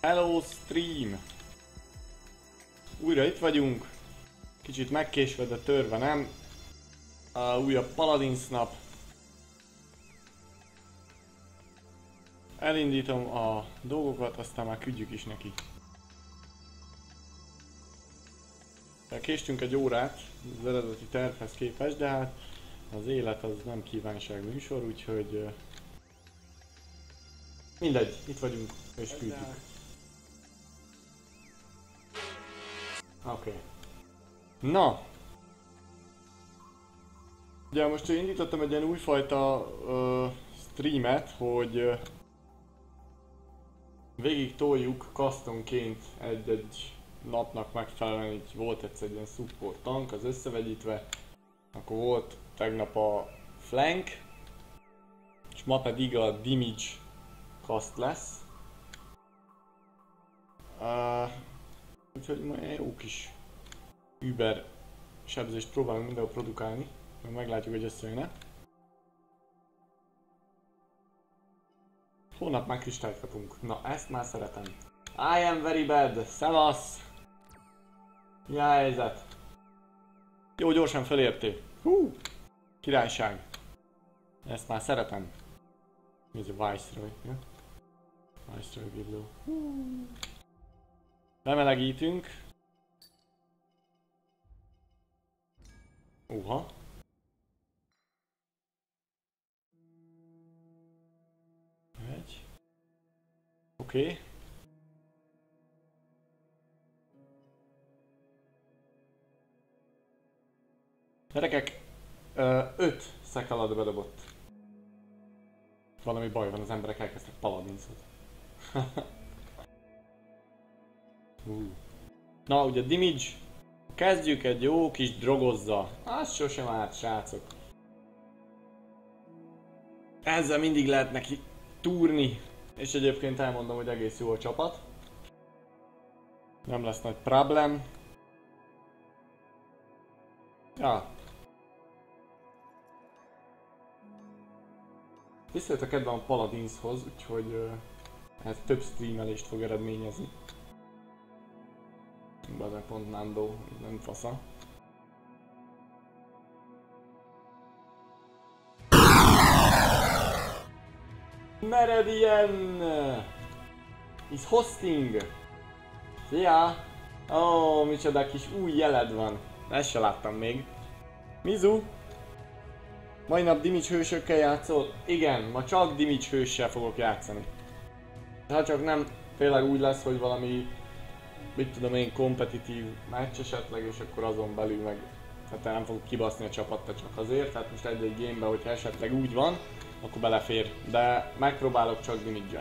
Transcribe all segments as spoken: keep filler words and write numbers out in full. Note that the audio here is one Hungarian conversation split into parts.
Hello stream! Újra itt vagyunk. Kicsit megkésve, de törve nem. A újabb Paladins nap. Elindítom a dolgokat, aztán már küldjük is neki. Késtünk egy órát az eredeti tervhez képest, de hát az élet az nem kívánság műsor, úgyhogy mindegy, itt vagyunk és küldjük. Oké. Okay. Na! Ugye most indítottam egy ilyen újfajta uh, streamet, hogy uh, végig toljuk customként egy-egy napnak megfelelően, így volt egyszer egy ilyen support tank, az összevegyítve, akkor volt tegnap a flank, és ma pedig a damage cast lesz. Uh, úgyhogy ma egy jó kis über sebzést próbálunk mindenhol produkálni, meg meglátjuk, hogy összejön-e. Holnap már kristályt kapunk. Na, ezt már szeretem. I am very bad. Szevasz! Mi a helyzet? Jó, gyorsan felértél. Hú! Királyság. Ezt már szeretem. Mi ez a Viceroy? Ja? Viceroy bíró. Bemelegítünk. Uha. Egy. Oké. Okay. Gyerekek, öt szek alatt bedobott. Valami baj van, az emberek elkezdtek Paladinszot. uh. Na, ugye damage. Kezdjük egy jó kis drogozzal. Az sosem árt, srácok. Ezzel mindig lehet neki túrni. És egyébként elmondom, hogy egész jó a csapat. Nem lesz nagy problem. Ja. Visszajött a kedvem a Paladinshoz, úgyhogy uh, ez több streamelést fog eredményezni. Bele pont Nando, nem fasza. Meridian is hosting. Szia! Ó, oh, micsoda kis új jeled van. Ezt se láttam még. Mizu! Mai nap damage hősökkel játszol? Igen, ma csak damage hőssel fogok játszani. Ha csak nem tényleg úgy lesz, hogy valami, mit tudom én, kompetitív meccs esetleg, és akkor azon belül meg hát nem fogok kibaszni a csapatta csak azért, tehát most egy-egy gameben, hogyha esetleg úgy van, akkor belefér, de megpróbálok csak damage-el.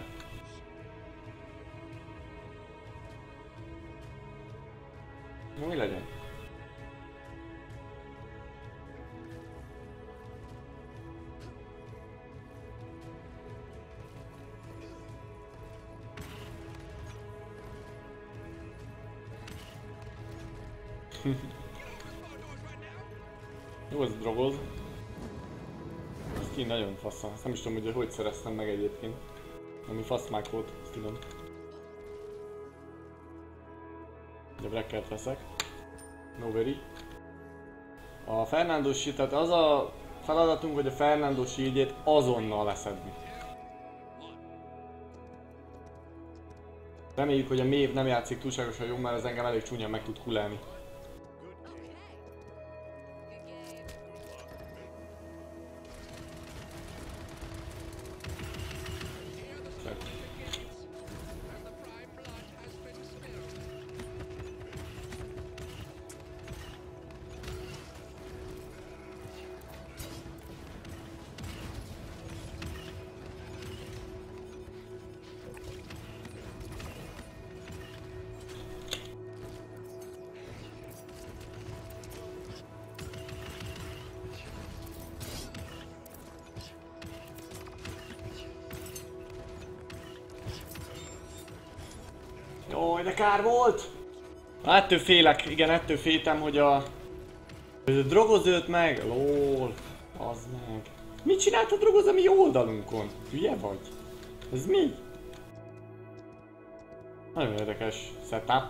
Na, mi legyen? Jó, ez drogoz. Ez ki nagyon faszal. Ezt nem is tudom, hogy hogy szereztem meg egyébként. Ami faszmák volt, ezt tudom. De brekkert veszek. No very. A Fernando Shield, tehát az a feladatunk, hogy a Fernando Shieldjét azonnal leszedni. Reméljük, hogy a Maeve nem játszik túlságosan jó, mert az engem elég csúnyán meg tud kulálni. Jaj, de kár volt! Ettől félek, igen, ettől féltem, hogy a... Ez a drogoz ölt meg? Lol, az meg. Mit csinált a drogoz a mi oldalunkon? Hülye vagy? Ez mi? Nagyon érdekes setup.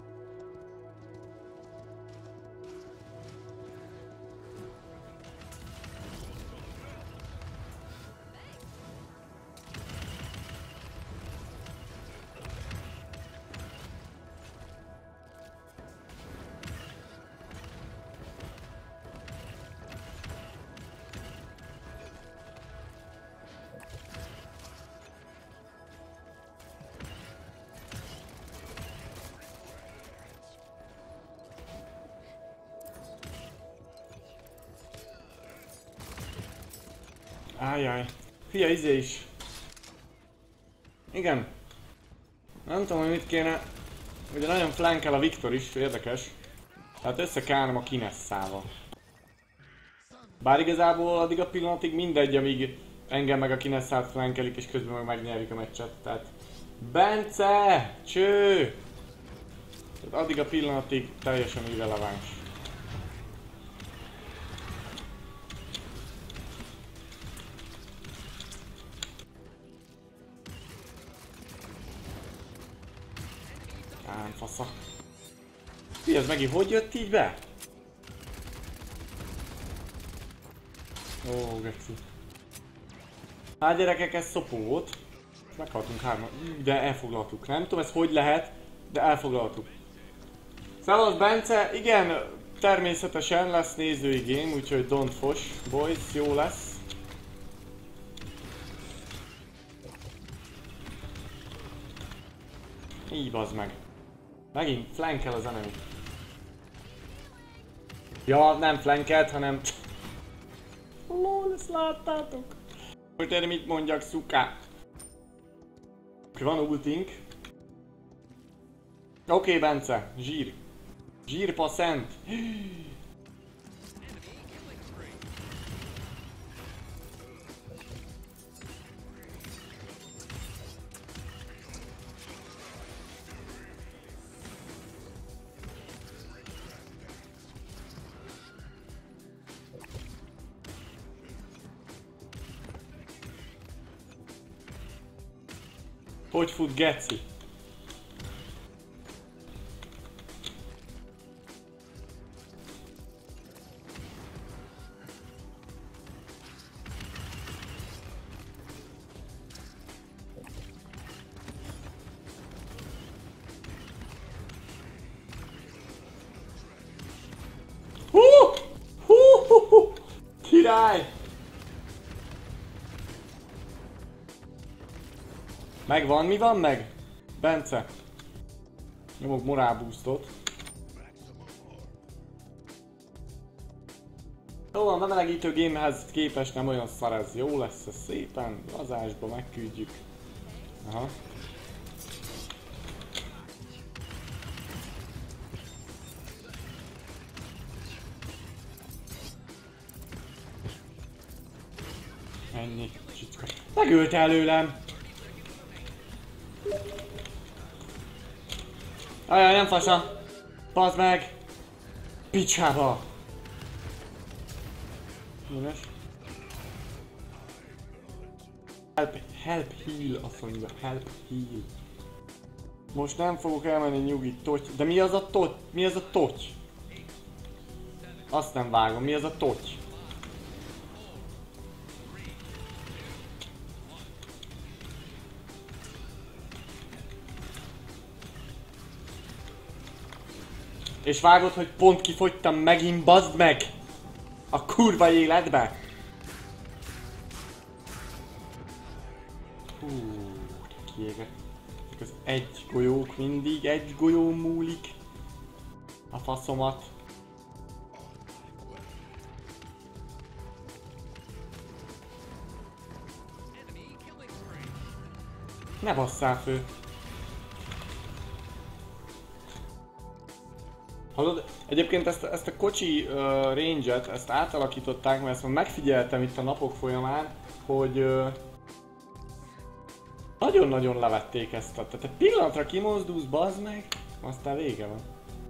Ájjaj. Fia, izé is. Igen. Nem tudom, hogy mit kéne. Ugye nagyon flankel a Viktor is, érdekes. Tehát össze kell állnom a Kinesszával. Bár igazából addig a pillanatig mindegy, amíg engem meg a Kineszát flankelik, és közben meg megnyerjük a meccset. Tehát... Bence! Cső! Tehát addig a pillanatig teljesen irreleváns. Ám fasza. Mi ez megint hogy jött így be? Ó, geci. Hát gyerekek, ez szopó volt. Meghaltunk hárman. De elfoglaltuk. Nem tudom ez hogy lehet, de elfoglaltuk. Szevasz Bence, igen, természetesen lesz nézői game, úgyhogy don't fosh, boys, jó lesz. Így bazd meg. Megint flankel az enemy. Ja, nem flankelt, hanem... Lol, ezt láttátok? Hogy erre mit mondjak, szuká? Van ultink. Oké, okay, Bence, zsír. Zsír passzent. Hogy fut geci? Hú! Hú! Hú! Hú! Király! Megvan, mi van meg? Bence. Nyomok morál boostot. Jó van, bemelegítő gamehez képest nem olyan szar ez. Jó lesz ez szépen, lazásba megküldjük. Aha. Ennyi. Csicska. Megölt előlem! Ajaj, nem fasa! Bazd meg! Picsába! Nyilvás. Help, help heal, azt mondja, help heal. Most nem fogok elmenni nyugit, toty. De mi az a toty? Mi az a toty? Azt nem vágom, mi az a toty? És vágod, hogy pont kifogytam megint, bazd meg! A kurva életbe! Hú, kiégek. Az egy golyók mindig, egy golyó múlik. A faszomat. Ne basszál fő! Hallod? Egyébként ezt, ezt a kocsi uh, range-et, ezt átalakították, mert ezt már megfigyeltem itt a napok folyamán, hogy nagyon-nagyon uh, levették ezt a... Tehát egy pillanatra kimozdulsz, bazd meg, aztán vége van.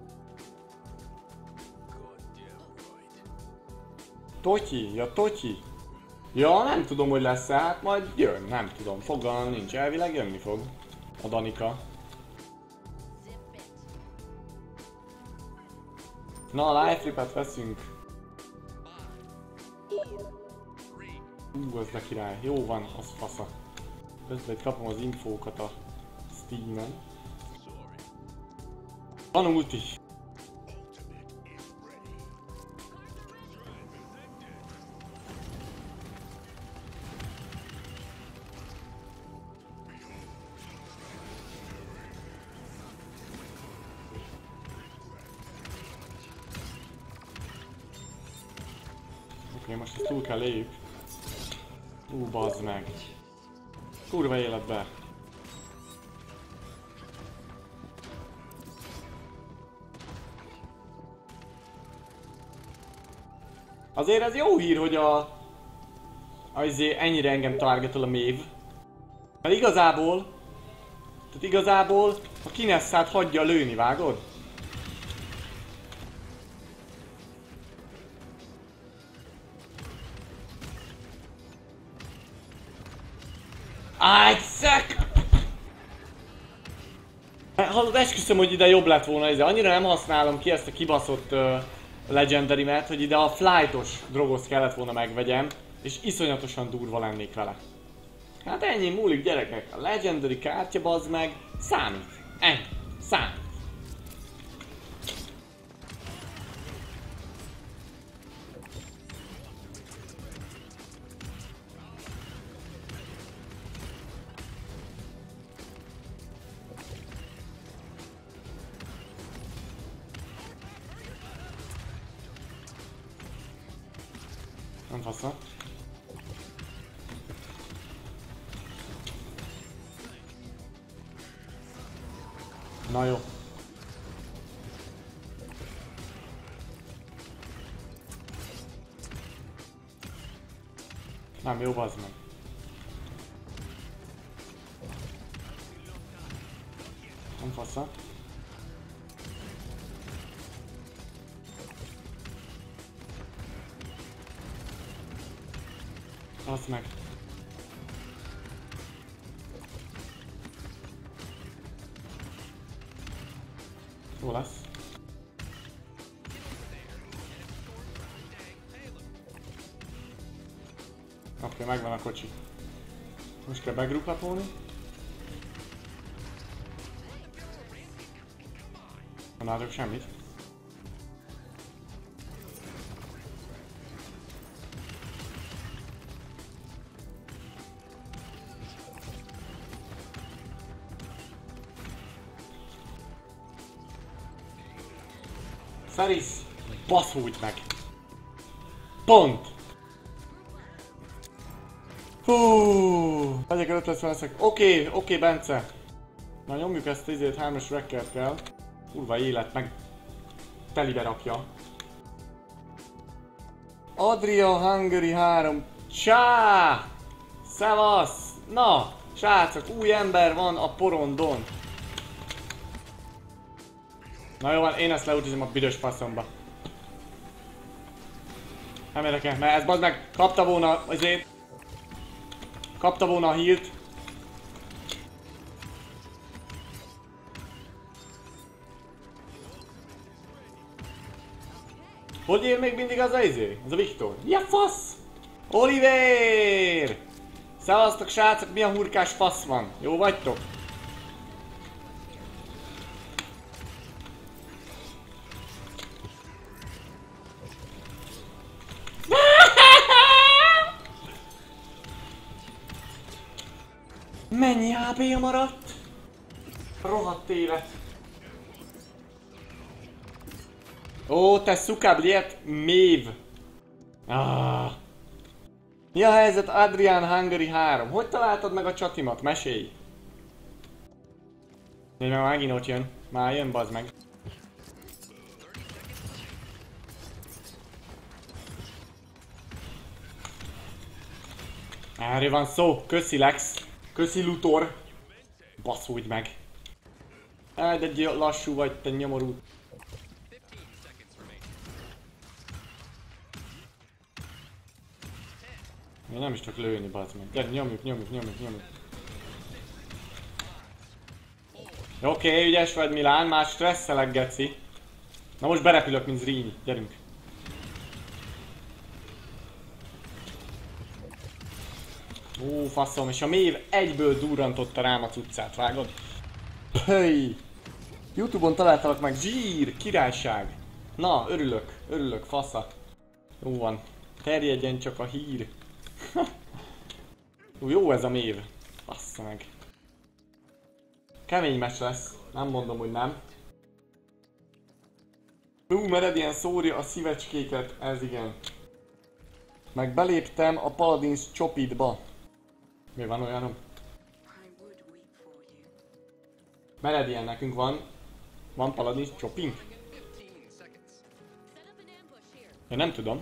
Totyi, ja Totyi. Ja, nem tudom, hogy lesz-e, hát majd jön, nem tudom, fogalmam nincs, elvileg jönni fog a Danika. Na, life ripet veszünk. Ú, az de király. Jó van, az fasza. Közben itt kapom az infókat a Steam-en. Van ulti. Oké, most ezt túl kell lépjük. Ú, bazd meg. Kurva életbe. Azért ez jó hír, hogy a... azért ennyire engem targetol a Maeve. Mert igazából... Tehát igazából a Kinessát hagyja lőni, vágod? Áj, szek! Hallod, esküszöm, hogy ide jobb lett volna ez. Annyira nem használom ki ezt a kibaszott uh, Legendary-met, hogy ide a flightos drogos kellett volna megvegyem, és iszonyatosan durva lennék vele. Hát ennyi múlik, gyerekek. A Legendary kártya, bazd meg, számít. Ennyi. Számít. Nem faszom. Na jó. Nem jó, bazd meg. Nem faszom. Bazd meg. Jó lesz. Oké, okay, megvan a kocsi. Most kell begruppapolni. Nem látok semmit. Szerisz, baszódj meg! Pont! Húúúú! Megyek előtt lesz veszek. Oké, okay, oké, okay, Bence. Na nyomjuk ezt izét, hármas rekkert kell. Kurva élet, meg telibe rakja. Adria Hungary három. Csá! Szevasz! Na, srácok, új ember van a porondon. Na jó van, én ezt leutizom a büdös faszomba. Nem érdekel, mert ez bazd meg, kapta volna azért. Kapta volna a healt. Hogy él még mindig az a izé? Az a Viktor? Ja fasz! Oliver! Szevasztok srácok, milyen hurkás fasz van? Jó vagytok? Mennyi há pé-ja maradt? Rohadt élet. Ó, te szukabliet, Maeve. Ah. Mi a helyzet Adrian Hungary három? Hogy találtad meg a csatimat? Mesélj! Még már megint ott jön. Már jön, bazd meg. Erről van szó. Köszi Lex. Köszi Luthor. Baszódj meg. Áj, de lassú vagy, te nyomorú. Én nem is csak lőni, bazd meg. Gyere, nyomjuk, nyomjuk, nyomjuk, nyomjuk. Oké, okay, ügyes vagy Milán, már stresszelek, geci. Na most berepülök, mint Zrínyi. Gyerünk. Ó, faszom, és a mév egyből durrantotta rám a cuccát, vágod? Höj! Youtube-on találtalak meg, zsír, királyság. Na, örülök, örülök, fasza. Jó van, terjedjen csak a hír. Jó ez a mév. Bassza meg. Kemény meccs lesz, nem mondom, hogy nem. Ú, Meridian szórja a szívecskéket, ez igen. Meg beléptem a Paladins Chopidba. Mi van olyanom? Meridian nekünk van. Van Paladins Chopink? Én nem tudom.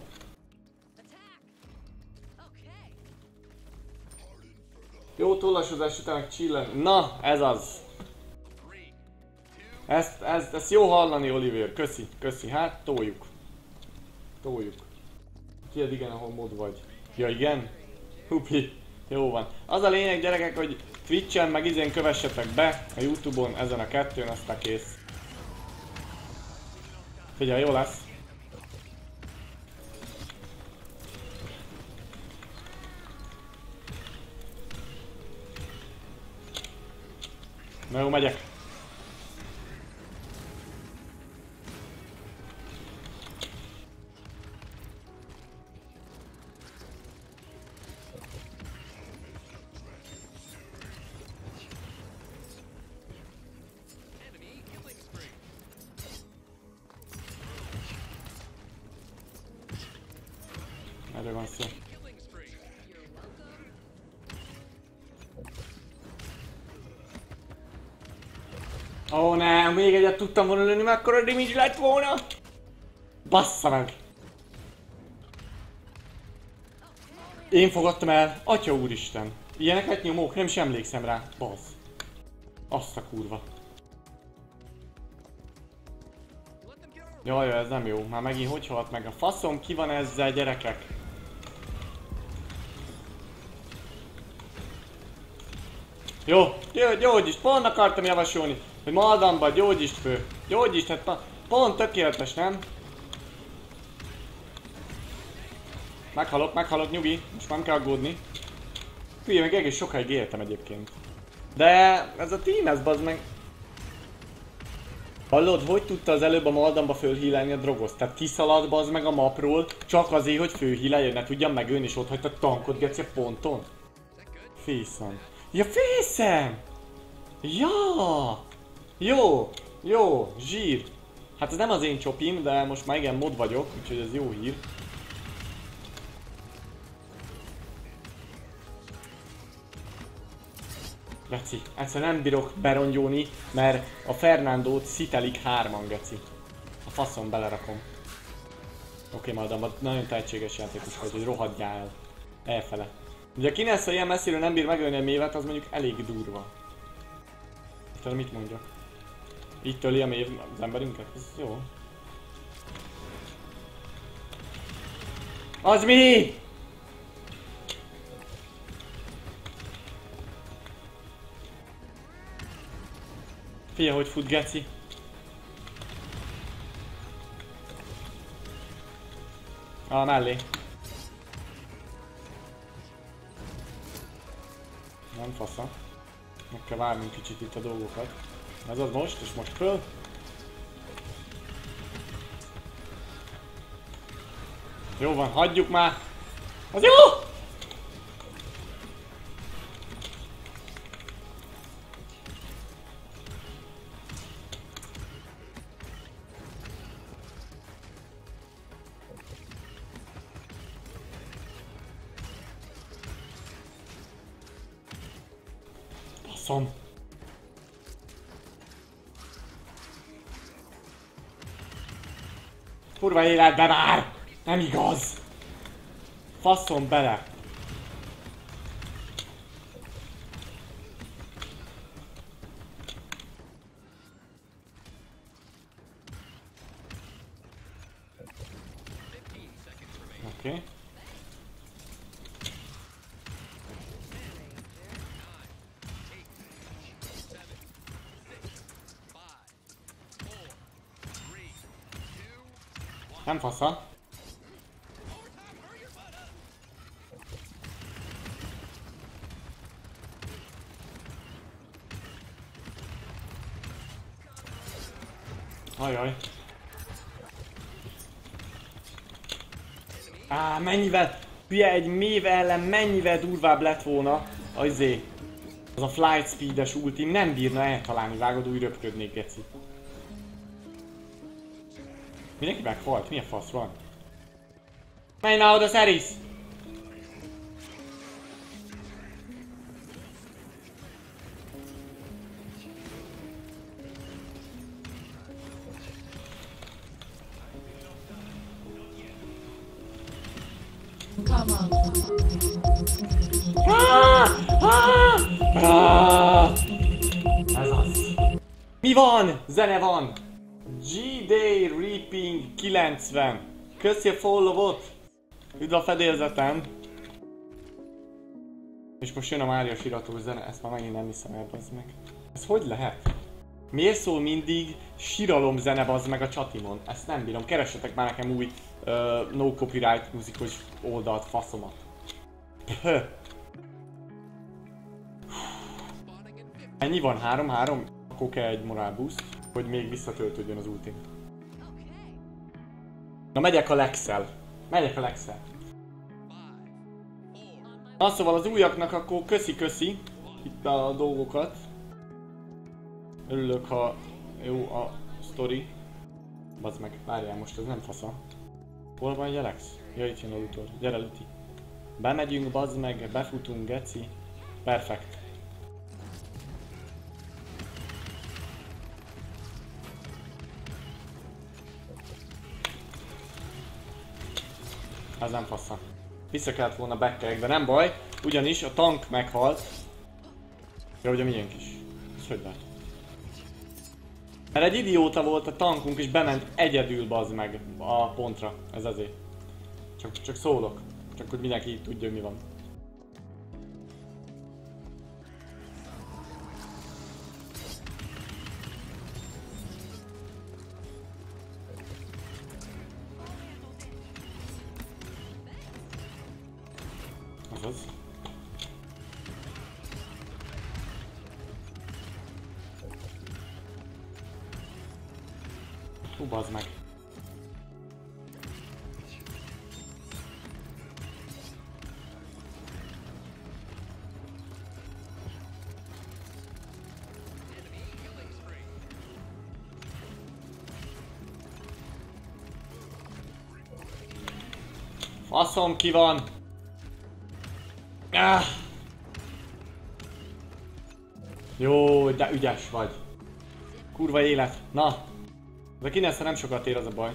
Jó tollasozás után meg chillen. Na, ez az. Ezt, ezt, ezt jó hallani, Oliver. Köszi, köszi. Hát, toljuk. Toljuk. Kérd igen, ahol mod vagy. Ja, igen? Hupi. Jó van. Az a lényeg, gyerekek, hogy Twitchen meg izén kövessetek be, a Youtube-on, ezen a kettőn, aztán kész. Figyelj, jó lesz. Na jó, megyek. Erről van szó. Ó oh, nem, még egyet tudtam volna lőni, mekkora damage lett volna! Bassza meg! Én fogadtam el, atya úristen! Ilyeneket nyomók, nem is emlékszem rá, bazz. Azt a kurva. Jaj, ez nem jó, már megint hogy halt meg a faszom, ki van ezzel, gyerekek? Jó, gyógyist, pont akartam javasolni, hogy Maldamba gyógyist fő. Gyógyist, hát pont tökéletes, nem? Meghalok, meghalok, nyugi, most nem kell aggódni. Hülye, meg egész sokáig éltem egyébként. De ez a team, ez bazd meg. Hallod, hogy tudta az előbb a Maldamba fölhílelni a drogozt? Tehát kiszaladt bazd meg a mapról, csak azért, hogy fölhíleljen, ne tudjam megölni, és ott hagyta a tankot, geci, a ponton. Fészem. Ja, fészem! Ja! Jó, jó, zsír. Hát ez nem az én csopim, de most már igen mod vagyok, úgyhogy ez jó hír. Geci, egyszer nem bírok berongyolni, mert a Fernandót szitelik hárman, geci. A faszom belerakom. Oké, Maldamba, nagyon tehetséges játékos vagy, hogy rohadjál el. Elfele. Ugye ki Nessa ilyen messziről nem bír megölni a mévet, az mondjuk elég durva. Te mit mondjak? Így töli a mév az emberünket? Ez jó. Az mi? Figyelj, hogy fut, geci. Ah, mellé. Nem fasza. Meg kell várnunk kicsit itt a dolgokat. Ez az most, és most föl. Jó van, hagyjuk már! Az jó! Baszom! Kurva életbe már! Nem igaz! Faszom bele! Oké. Okay. Nem fasza. Ajaj. Á, mennyivel... Hülye, egy mév ellen mennyivel durvább lett volna azé. Az a flight speed-es ultim nem bírna eltalálni, vágod, úgy röpködnék, geci. Mindenki meghalt? Milyen fasz van? Menj már oda, Seris! Ah! Ah! Ah! Ez az. Mi van? Zene van! G-Day Reaping kilencven. Köszi a follow-ot! Üdv a fedélzeten! És most jön a Mária siratós zene, ezt már megint nem hiszem el, bazd meg. Ez hogy lehet? Miért szól mindig siralom zene, bazd meg a csatimon? Ezt nem bírom, keressetek már nekem új uh, no copyright muzikos oldalt, faszomat. Pö. Ennyi van? három három? Akkor kell egy morál boost, hogy még visszatöltődjön az ultim. Na megyek a Lexel. Megyek a Lexel. Na szóval az újaknak akkor köszi-köszi itt a dolgokat. Örülök, ha jó a sztori. Bazd meg, várjál, most ez nem fasza. Hol van egy Alex? Ja, itt jön a Luthor. Gyere, Luti. Bemegyünk, bazd meg, befutunk, geci. Perfekt. Ez nem fasza. Vissza kellett volna backkelek, de nem baj, ugyanis a tank meghalt. Ja, ugye miénk is. Ez hogy lehet? Mert egy idióta volt a tankunk és bement egyedül, bazd meg, a pontra. Ez azért. Csak, csak szólok. Csak hogy mindenki tudja, hogy mi van. Azaz. Hú, bazd meg. Faszom ki van! Ah. Jó, de ügyes vagy. Kurva élet. Na. De Kinesza nem sokat ér, az a baj.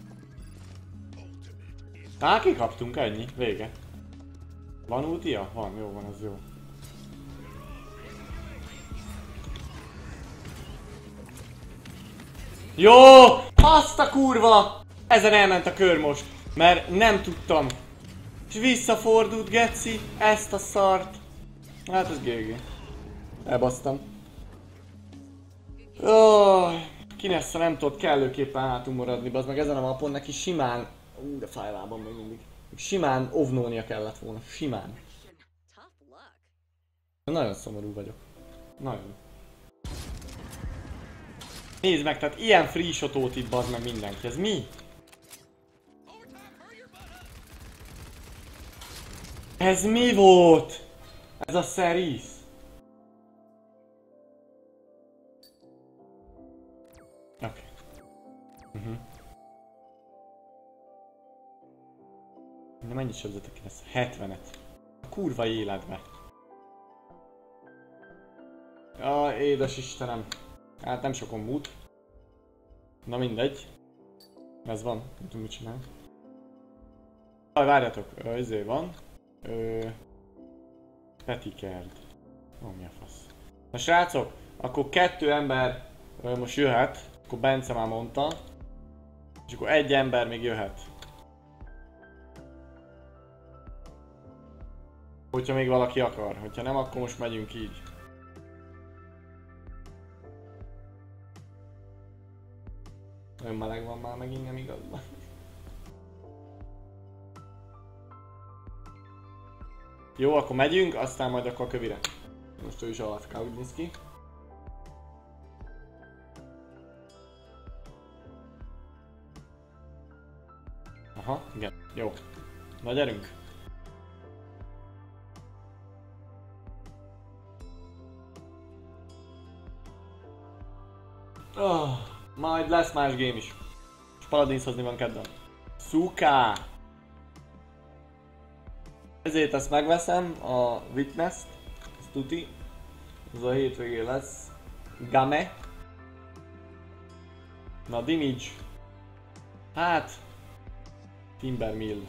Á, kikaptunk, ennyi. Vége. Van ultia? Van, jó van, az jó. Jó! Azt a kurva! Ezen elment a kör most. Mert nem tudtam. És visszafordult, geci, ezt a szart. Hát ez gé gé. Elbasztam. Oh, Kinesza nem tudott kellőképpen hátul maradni, bazd meg ezen a mapon neki simán... Ú, de fáj lábam még mindig. Simán ovnónia kellett volna, simán. Nagyon szomorú vagyok. Nagyon. Nézd meg, tehát ilyen free shotot itt bazd meg mindenki, ez mi? Ez mi volt? Ez a Seris? Oké. Okay. Uh-huh. De mennyit sebzetek ki ezt? hetvenet. A kurva életbe. Ja, édes Istenem. Hát nem sokon múlt. Na mindegy. Ez van, nem tudom mit csinálni. Jaj, várjatok, ezért van. Ö... Petikerd. Ó, mi a fasz. Na srácok, akkor kettő ember ö, most jöhet. Akkor Bence már mondta. És akkor egy ember még jöhet. Hogyha még valaki akar. Hogyha nem, akkor most megyünk így. Nagyon meleg van már megint, nem igaz? Jó, akkor megyünk, aztán majd akkor a kövire. Most ő is á ef ká, úgy néz ki. Aha, igen. Jó. Na gyerünk. Oh, majd lesz más game is. És Paladinshozni van kedden. Szuká! Ezért ezt megveszem, a Witness-t, ezt tuti. Ez a hétvégén lesz. Game. Na, Damage. Hát... Timbermill.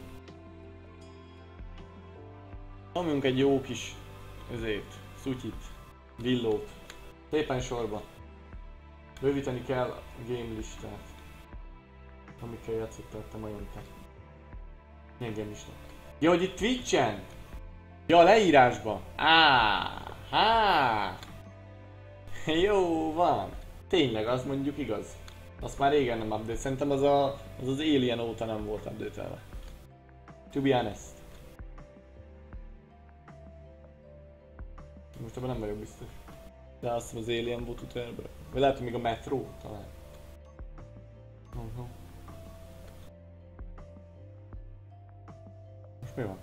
Nyomjunk egy jó kis... ezért, szutyit, villót. Szépen sorba. Bővíteni kell a game listát. Amikkel játszottam a jontat. Milyen game listát? Ja, hogy itt Twitchen! Ja, a leírásba! Áh, há! Jó van! Tényleg, az mondjuk igaz. Azt már régen nem update. Szerintem az a, az, az Alien óta nem volt update-elve. To be honest. Most ebben nem vagyok biztos. De azt hiszem az Alien volt utoljára. Vagy lehet, hogy még a Metro talán. Uh-huh. Most mi van?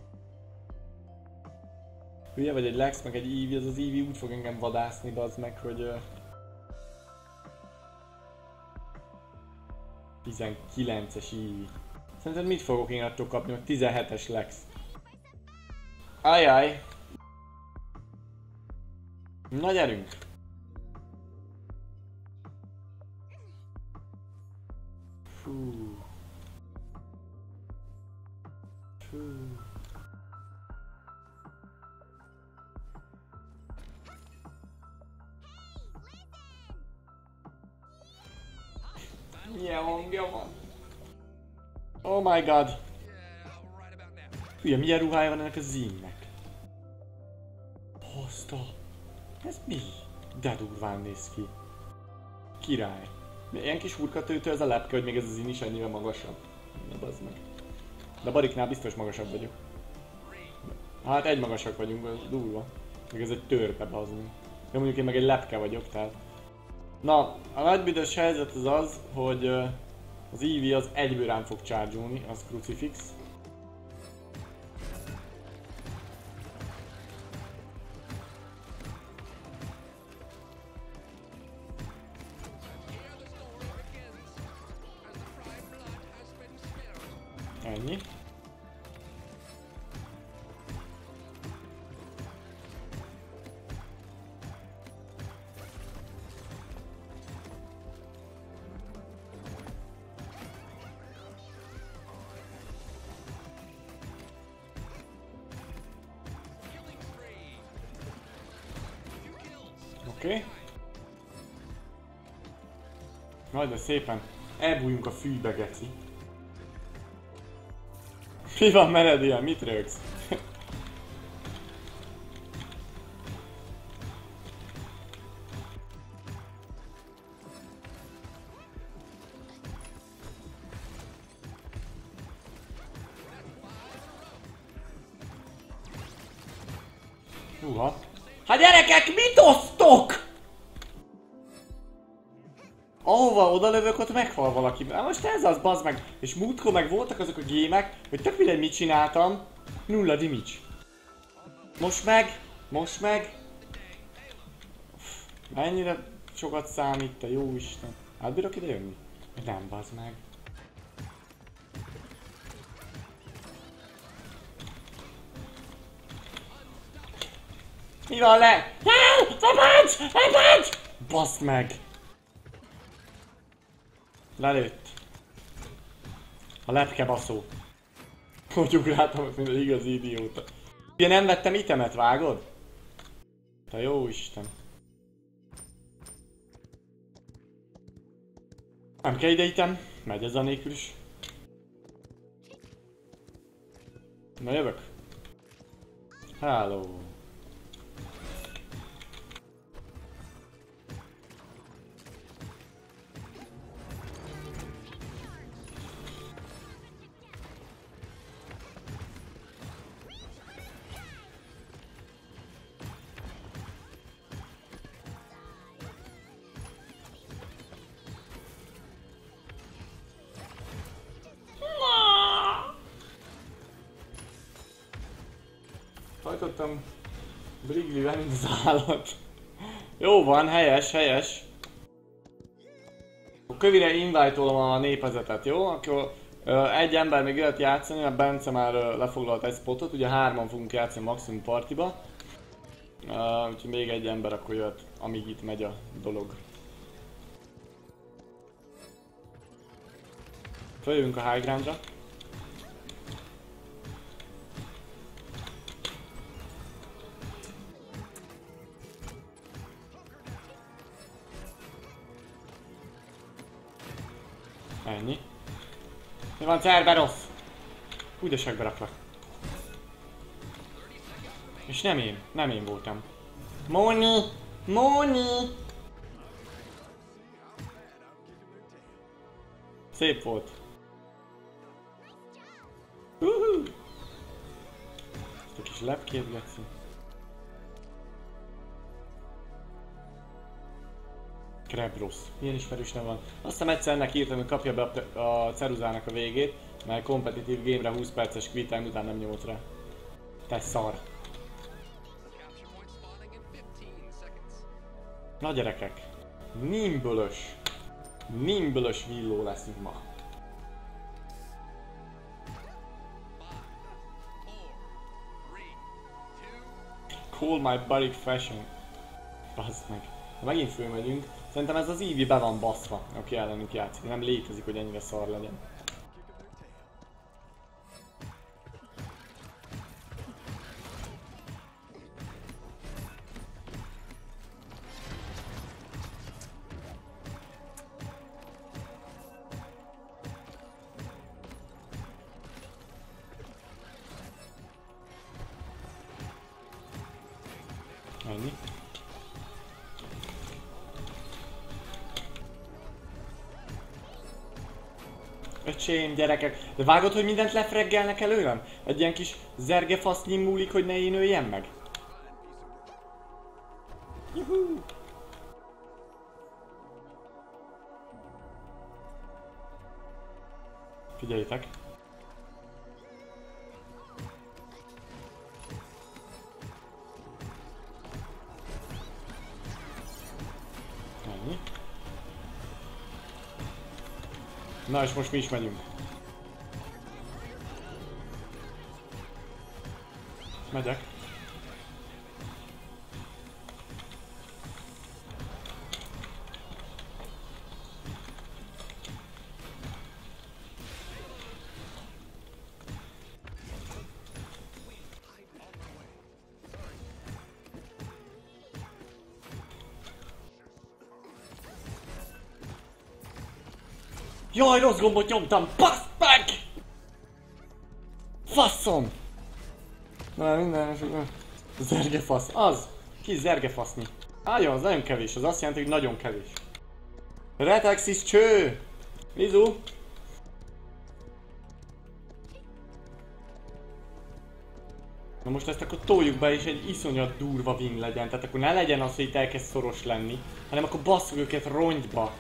Hülye vagy egy Lex, meg egy Eevee, az az Eevee úgy fog engem vadászni, bazd meg, hogy... Uh... tizenkilences Eevee. Szerinted mit fogok én attól kapni, hogy tizenhetes Lex? Ajaj! Na gyerünk! Fú. Fú. Milyen hangja van? Oh my god! Hülye, milyen ruhája van ennek a Zimnek? Hozta! Ez mi? De durván néz ki. Király. Ilyen kis hurkatőtő ez a lepke, hogy még ez az Zin is ennyire magasabb. Na bazd meg. De a Bariknál biztos magasabb vagyok. Hát egy magasak vagyunk, az durva. Még ez egy törpe, bazd meg. De mondjuk én meg egy lepke vagyok, tehát... Na, a nagy büdös helyzet az az, hogy uh, az Eevee az egyből rám fog charge-olni, az Crucifix. Ennyi. Oké. Okay. Majd de szépen elbújjunk a fűbe, geci. Mi van mered ilyen? Mit rögsz? Húha. Hát gyerekek, mit osztok? Ahova odalövök, ott meghal valaki. Hát most ez az, bazd meg. És múltkor meg voltak azok a gémek, hogy tök mindegy mit csináltam. Nulla damage. Most meg, most meg. Mennyire sokat számít, te jó Isten. Átbírok ide jönni? Nem, bazd meg. Mi van le? Ne bánts! Ne bánts! Baszd meg! Lelőtt. A lepke baszó. Hogy ugráltam, mint egy igazi idióta. Ugye nem vettem itemet, vágod? Te jó Isten. Nem kell ide item, megy ez a nélkül is. Na jövök. Hello. játszottam Briglivel, mint az állat. Jó van, helyes, helyes. A kövire invite-olom a népezetet, jó? Akkor ö, egy ember még jöhet játszani, mert Bence már ö, lefoglalt egy spotot, ugye hárman fogunk játszani maximum partiba. Uh, úgyhogy még egy ember akkor jöhet, amíg itt megy a dolog. Följövünk a high groundra. Ennyi. Mi van, Cerberus? Úgy de segbe raklak. És nem én, nem én voltam. Móni! Móni! Szép volt. Uhú. Ezt a kis lepkét, Geci. Krebros. Milyen ismerős nem van. Azt hiszem egyszer ennek írtam, hogy kapja be a, a ceruzának a végét, mert kompetitív game-re húsz perces quit time után nem nyomott rá. Te szar. Na gyerekek, nimbölös, nimbölös villó leszünk ma. Call my body fashion. Bazd meg. Ha megint fölmegyünk, szerintem ez az Eevee be van baszva, aki ellenünk játszik. Nem létezik, hogy ennyire szar legyen. Ennyi. Öcsém, gyerekek, de vágod, hogy mindent lefreggelnek előlem? Egy ilyen kis zergefasznyi múlik, hogy ne én öljem meg? Juhú. Figyeljétek. Ennyi. Na és most mi is megyünk. Megyek. Jaj, rossz gombot nyomtam! Baszd meg! Faszom! Na minden, zergefasz, az! Kis zergefasznyi. Álljon, az nagyon kevés, az azt jelenti, hogy nagyon kevés. Retexis cső! Mizu! Na most ezt akkor toljuk be és egy iszonyat durva win legyen, tehát akkor ne legyen az, hogy itt elkezd szoros lenni, hanem akkor basszuk őket rongyba.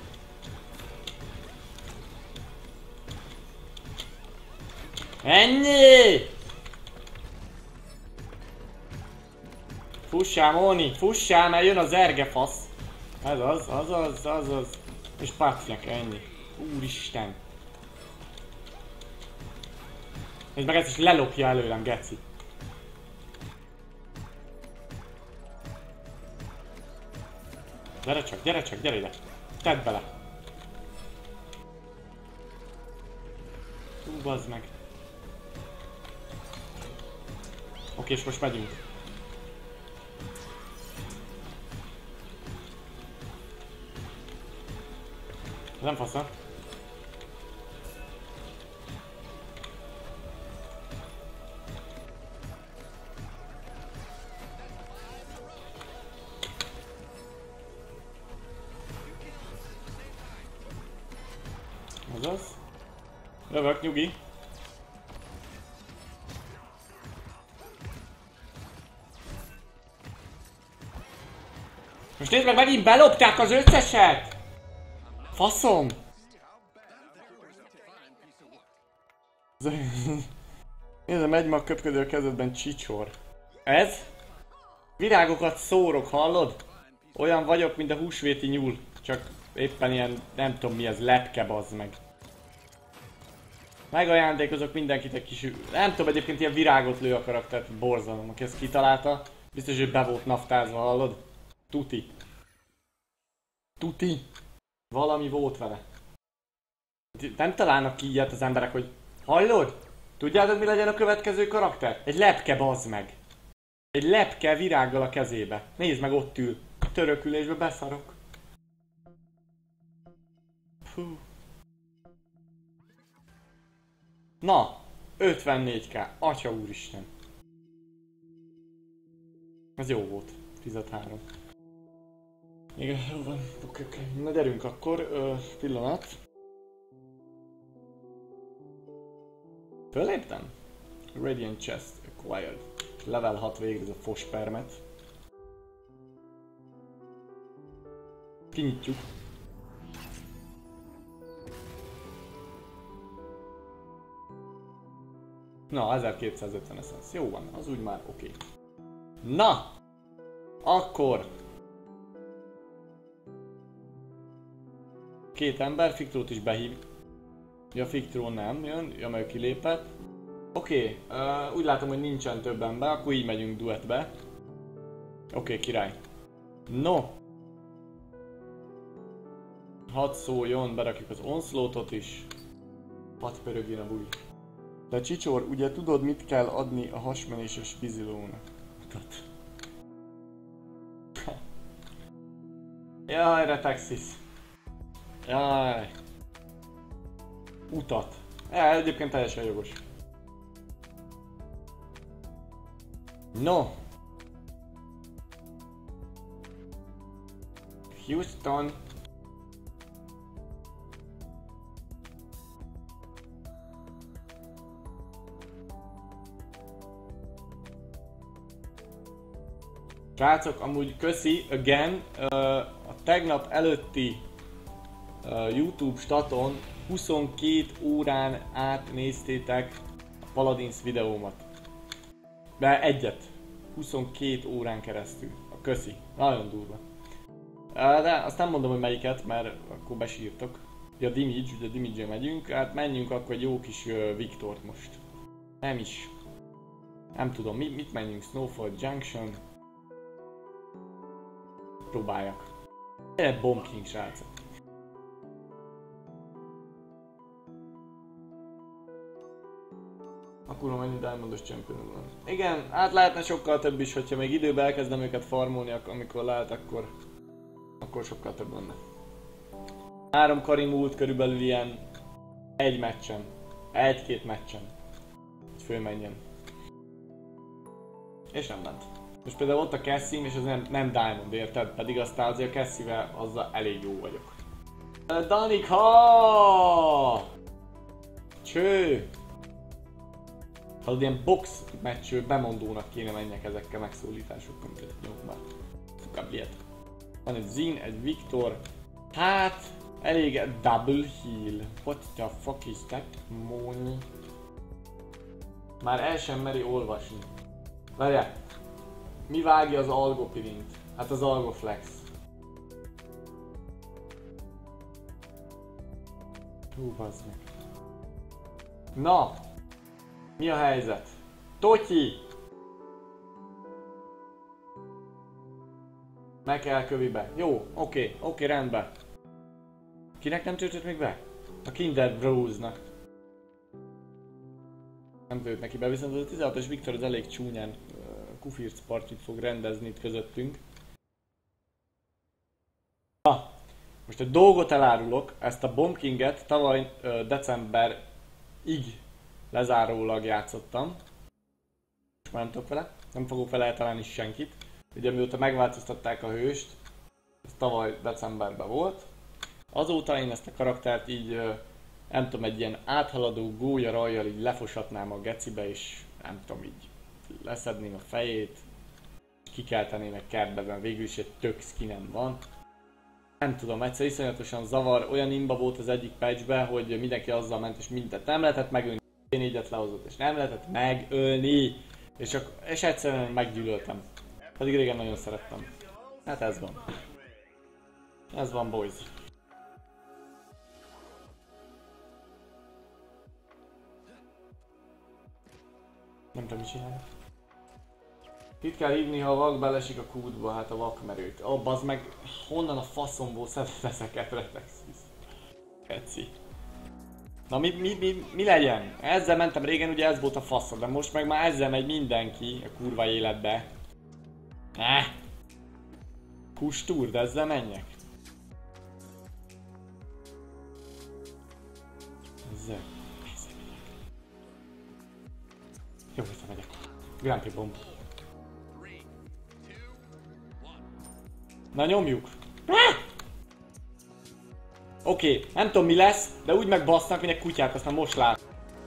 Ennyi! Fussál, Móni, fussál, mert jön az ergefasz. Ez az, az az, az az. És pacnek, ennyi. Úristen. És meg ezt is lelopja előlem, geci. Gyere csak, gyere csak, gyere ide. Tedd bele. Hú, bazd meg. Oké, és most megyünk. Nem faszom. Azaz. Jövök, nyugi. Most nézd meg, megint belopták az összeset! Faszom! Nézd, megy ma a köpködő a kezedben csicsor. Ez? Virágokat szórok, hallod? Olyan vagyok, mint a húsvéti nyúl. Csak éppen ilyen, nem tudom mi ez, lepke bazd meg. Megajándékozok mindenkit egy kis... Nem tudom, egyébként ilyen virágot lő a karaktert, borzalom. Aki ezt kitalálta, biztos, hogy be volt naftázva, hallod? Tuti. Tuti. Valami volt vele. Nem találnak ki ilyet az emberek, hogy... Hallod? Tudjátok, mi legyen a következő karakter? Egy lepke, bazd meg. Egy lepke virággal a kezébe. Nézd meg, ott ül. Törökülésbe beszarok. Fú. Na, ötvennégy ká. Atya úristen. Ez jó volt. tizenhárom. Igen, jó van. Oké, oké. Na gyerünk akkor. Ö, pillanat. Föléptem? Radiant Chest Acquired. Level hat végre ez a fospermet. Kinyitjuk. Na, ezerkétszázötven eszence. Jó van, az úgy már oké. Okay. Na! Akkor... Két ember, Fiktrót is behív. Ja, Fiktró nem jön, ja, mert kilépett. Oké, okay, uh, úgy látom, hogy nincsen több ember, akkor így megyünk duettbe. Oké, okay, király. No! Hadd szóljon, berakjuk az onslaughtot is. Hadd pörögjön a buli. De Csicsor, ugye tudod, mit kell adni a hasmenéses vízilónak? Utat. Jaj, Retexis. Jaj. Utat. Ja, egyébként teljesen jogos. No. Houston. Srácok, amúgy köszi, again, uh, a tegnap előtti uh, YouTube staton huszonkét órán át néztétek a Paladins videómat. De egyet. huszonkét órán keresztül. A köszi. Nagyon durva. Uh, de azt nem mondom, hogy melyiket, mert akkor besírtok. Ugye a Dimage, ugye a Dimage-re megyünk, hát menjünk akkor egy jó kis uh, Viktort most. Nem is. Nem tudom, mit, mit menjünk? Snowfall Junction. Próbáljak. Egy Bomb King, srácok. Akkor mennyi Diamondos Champion van. Igen, hát lehetne sokkal több is, hogyha még időben elkezdem őket farmolni, amikor lehet, akkor... Akkor sokkal több lenne. Három kari múlt körülbelül ilyen... Egy meccsen. Egy-két meccsen. Hogy fölmenjen. És nem ment. Most például ott a Cassie, és az nem, nem Diamond, érted? Pedig aztán azért a Cassie-vel azzal elég jó vagyok. Danika! Cső! Az ilyen box meccső bemondónak kéne menjek ezekkel megszólításokkal, mint nyomban. Fukabliet. Van egy Zin, egy Viktor. Hát, elég double heal. What the fuck is that, Móni? Már el sem meri olvasni. Várjál. Mi vágja az Algopirint? Hát az Algoflex. Hú, bazd meg. Na! Mi a helyzet? Totyi! Meg kell kövibe. Jó, oké, okay, oké, okay, rendben. Kinek nem töltött még be? A Kinder Bros-nak. Nem töltött neki be, viszont az a tizenhatos Viktor az elég csúnyán uh, kufirc partit fog rendezni itt közöttünk. Na, most egy dolgot elárulok, ezt a Bomb Kinget tavaly uh, decemberig lezárólag játszottam. Most már nem tudok vele, nem fogok vele eltalálni senkit. Ugye mióta megváltoztatták a hőst, ez tavaly decemberben volt. Azóta én ezt a karaktert így, uh, nem tudom, egy ilyen áthaladó gólya rajjal így lefosatnám a gecibe, és nem tudom, így leszedném a fejét, kikelteném egy kertben, végül is egy tök skinem van. Nem tudom, egyszer iszonyatosan zavar, olyan imba volt az egyik patchbe, hogy mindenki azzal ment, és mindent nem lehetett megölni, négyet lehozott, és nem lehetett megölni. És, ak és egyszerűen meggyűlöltem. Pedig régen nagyon szerettem. Hát ez van. Ez van, boys. Nem tudom, mit csinálni. Itt kell hívni, ha a vak belesik a kútba, hát a vakmerőt. Ó, oh, bazd meg, honnan a faszomból szedett ezeket Reflexis? Keci. Na mi, mi, mi, mi legyen? Ezzel mentem régen, ugye ez volt a faszom, de most meg már ezzel megy mindenki a kurva életbe. Eh! Kustúr, de ezzel menjek. Ezzel. Ezzel megyek. Jó, ezzel megyek. Grand Prix bomb. Na nyomjuk! Oké, okay, nem tudom mi lesz, de úgy megbasznak, mint egy kutyát, azt már most lát.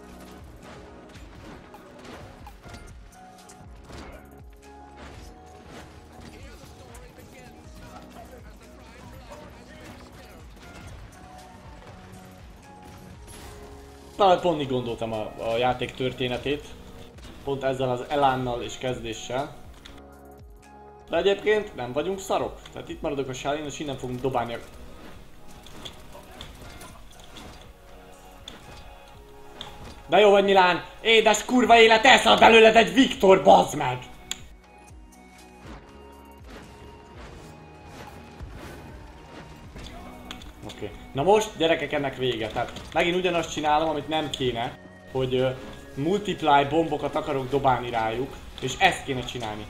Talán pont így gondoltam a, a játék történetét. Pont ezzel az elánnal és kezdéssel. De egyébként nem vagyunk szarok. Tehát itt maradok a Shalin, és innen fogunk dobálni a... De jó vagy, Milán! Édes kurva élet, elszalad belőled egy Viktor, bazd meg! Oké. Okay. Na most, gyerekek, ennek vége. Tehát megint ugyanazt csinálom, amit nem kéne. Hogy uh, multiply bombokat akarok dobálni rájuk. És ezt kéne csinálni.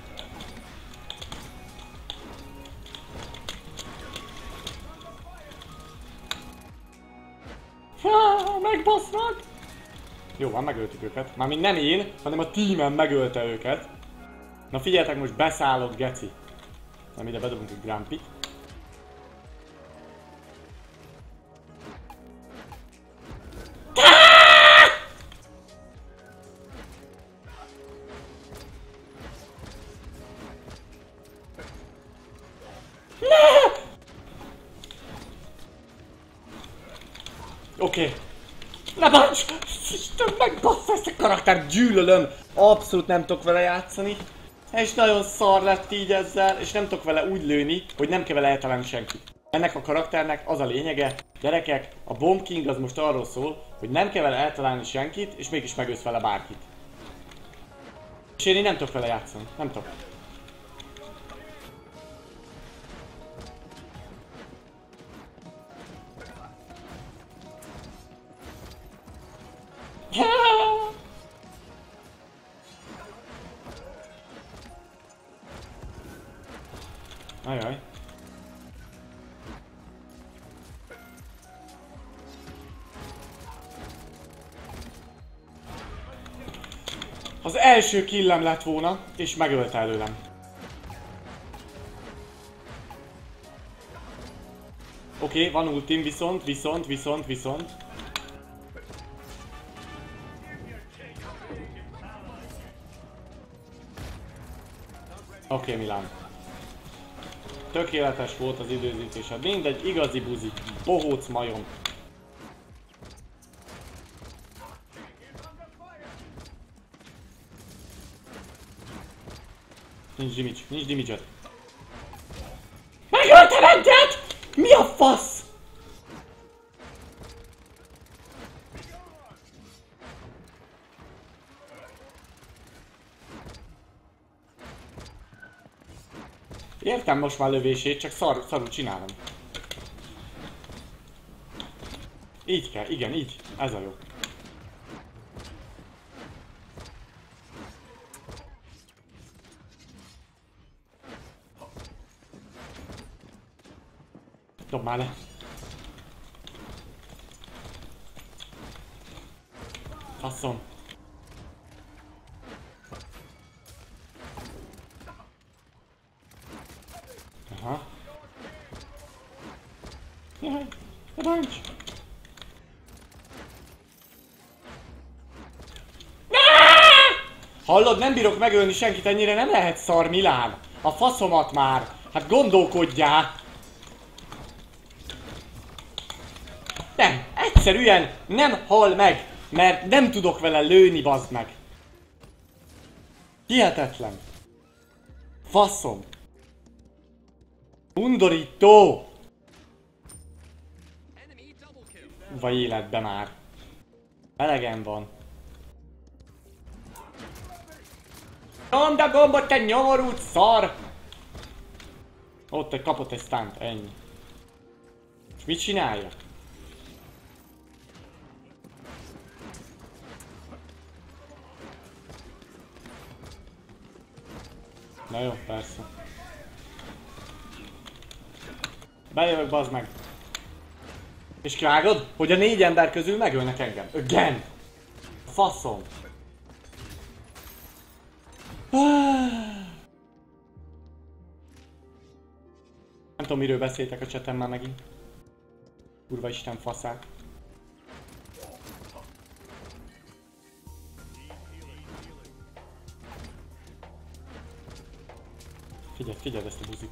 Ha, megbasznak! Jó, van, megöltük őket. Mármint nem én, hanem a tímem megölte őket. Na figyeljetek, most beszállott, geci. Nem, ide bedobunk egy Grumpy-t. Oké. Okay. Ne bánts! Isten, megbassza ezt a karaktert, gyűlölöm! Abszolút nem tudok vele játszani. És nagyon szar lett így ezzel, és nem tudok vele úgy lőni, hogy nem kell vele eltalálni senkit. Ennek a karakternek az a lényege, gyerekek, a Bomb King az most arról szól, hogy nem kell vele eltalálni senkit, és mégis megölsz vele bárkit. És én így nem tudok vele játszani, nem tudok. Ajaj. Az első killem lett volna, és megölte előlem. Oké, okay, van ultim, viszont, viszont, viszont, viszont. Oké, okay, Milán. Tökéletes volt az időzítésed, mindegy, igazi buzi, bohóc majom. Nincs damage, nincs damage-et. Megöltem egyet! Mi a fasz? Értem most már lövését, csak szar, szarul csinálom. Így kell, igen, így. Ez a jó. Dob már le. Faszom. Aha. Jaj, ne bánts! Hallod, nem bírok megölni senkit, ennyire nem lehet szar, Milán! A faszomat már! Hát gondolkodjál! Nem, egyszerűen nem hal meg, mert nem tudok vele lőni, bazd meg! Hihetetlen! Faszom! Undorító! Vagy életbe már. Elegem van. Nyomd a gombot, te nyomorult szar! Ott egy kapott egy stunt, ennyi. És mit csinálja? Na jó, persze. Bejövök, bazd meg. És kivágod, hogy a négy ember közül megölnek engem. Again! Faszom! Nem tudom, miről beszéltek a chaten már megint. Kurva isten faszák. Figyeld, figyeld ezt a buzit.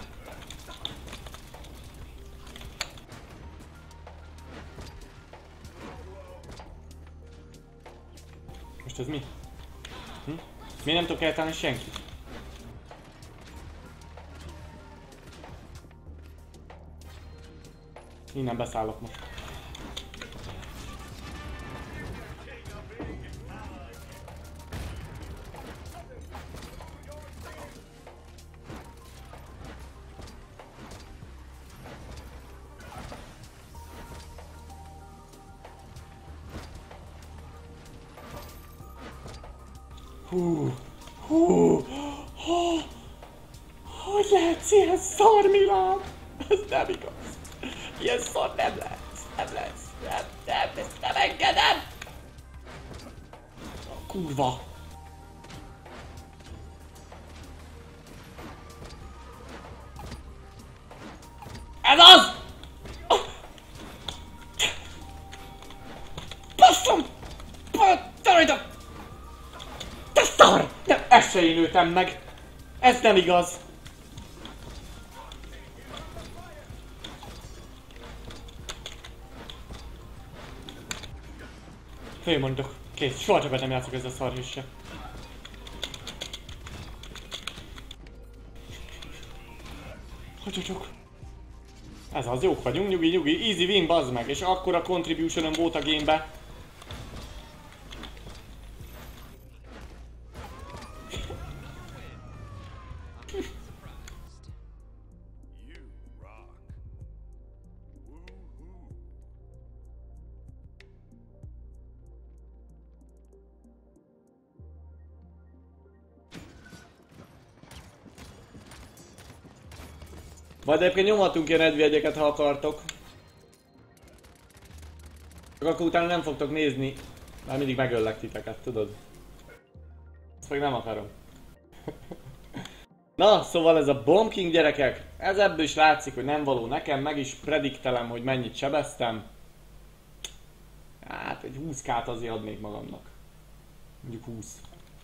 Most ez mi? Hm? Miért nem tudok eltállni senkit? Innen beszállok most. Hú, hú, hú, hogy lehetsz ilyen szar, Milán? Ez nem igaz. Ilyen szar nem lesz, nem lesz, nem, nem, ezt nem engedem! Kurva! Ez az! Basszom! Basszom! Te szar! Nem, ezt se én ültem meg! Ez nem igaz! Félmondok. Kész, soha többet nem játszok ezzel a szarhőssel. Hogy ez az, jók vagyunk, nyugi, nyugi, easy win, bazd meg, és akkora contribution volt a gamebe. Majd egyébként nyomhatunk ilyen edvjegyeket, ha akartok. Csak akkor utána nem fogtok nézni, mert mindig megöllek titeket, tudod? Ezt meg nem akarom. Na, szóval ez a Bomb King, gyerekek, ez ebből is látszik, hogy nem való nekem, meg is prediktelem, hogy mennyit sebeztem. Hát egy húsz kát azért adnék magamnak. Mondjuk húsz.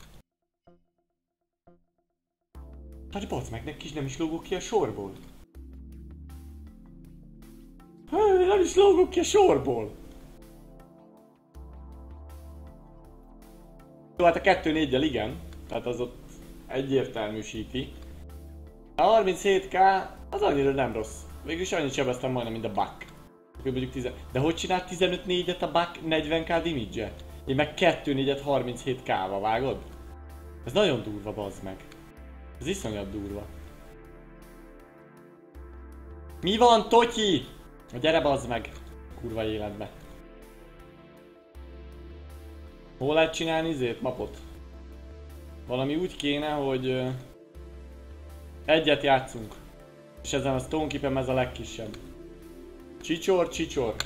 Hát bazd meg, neki is nem is lógok ki a sorból. Há, nem is lógok ki a sorból. Jó, hát a kettő négyel igen, tehát az ott egyértelműsíti. A harminchét ká az annyira nem rossz. Végülis annyit sebeztem majdnem, mint a Buck. Mondjuk tíz... De hogy csinált tizenöt négyet a Buck negyven ká damage-e? Én meg kettő négyet harminchét ká-val, vágod? Ez nagyon durva, bazd meg. Ez iszonyat durva. Mi van, Totyi? Gyere, bazd meg! Kurva életbe. Hol lehet csinálni izét, mapot? Valami úgy kéne, hogy... Uh, egyet játszunk. És ezen a Stone Keep-em ez a legkisebb. Csicsor, csicsor.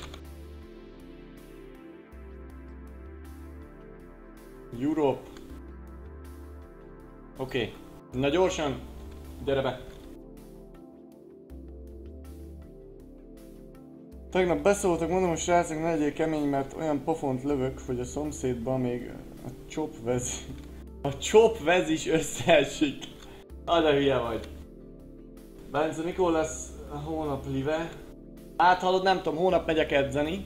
Europe. Oké. Okay. Na gyorsan. Gyere be. Tegnap beszóltak, mondom, hogy srácok, ne legyél kemény, mert olyan pofont lövök, hogy a szomszédban még a csopvez... A csopvez is összeesik. Ah, de hülye vagy. Bence, mikor lesz a hónap live? Hát hallod, nem tudom, hónap megyek edzeni.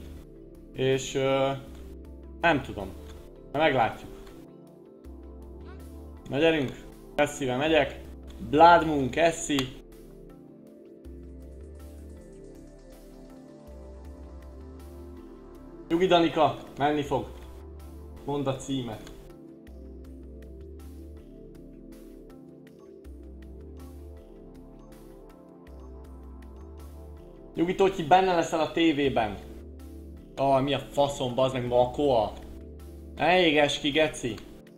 És... Uh, nem tudom. De meglátjuk. Na gyerünk, Cassie-vel megyek. Blood Moon, Cassie. Nyugi Danika, menni fog. Mondd a címet. Nyugi Totyi, benne leszel a tévében. Ah, mi a faszom, bazd meg, Makoa. Ne éges ki, geci.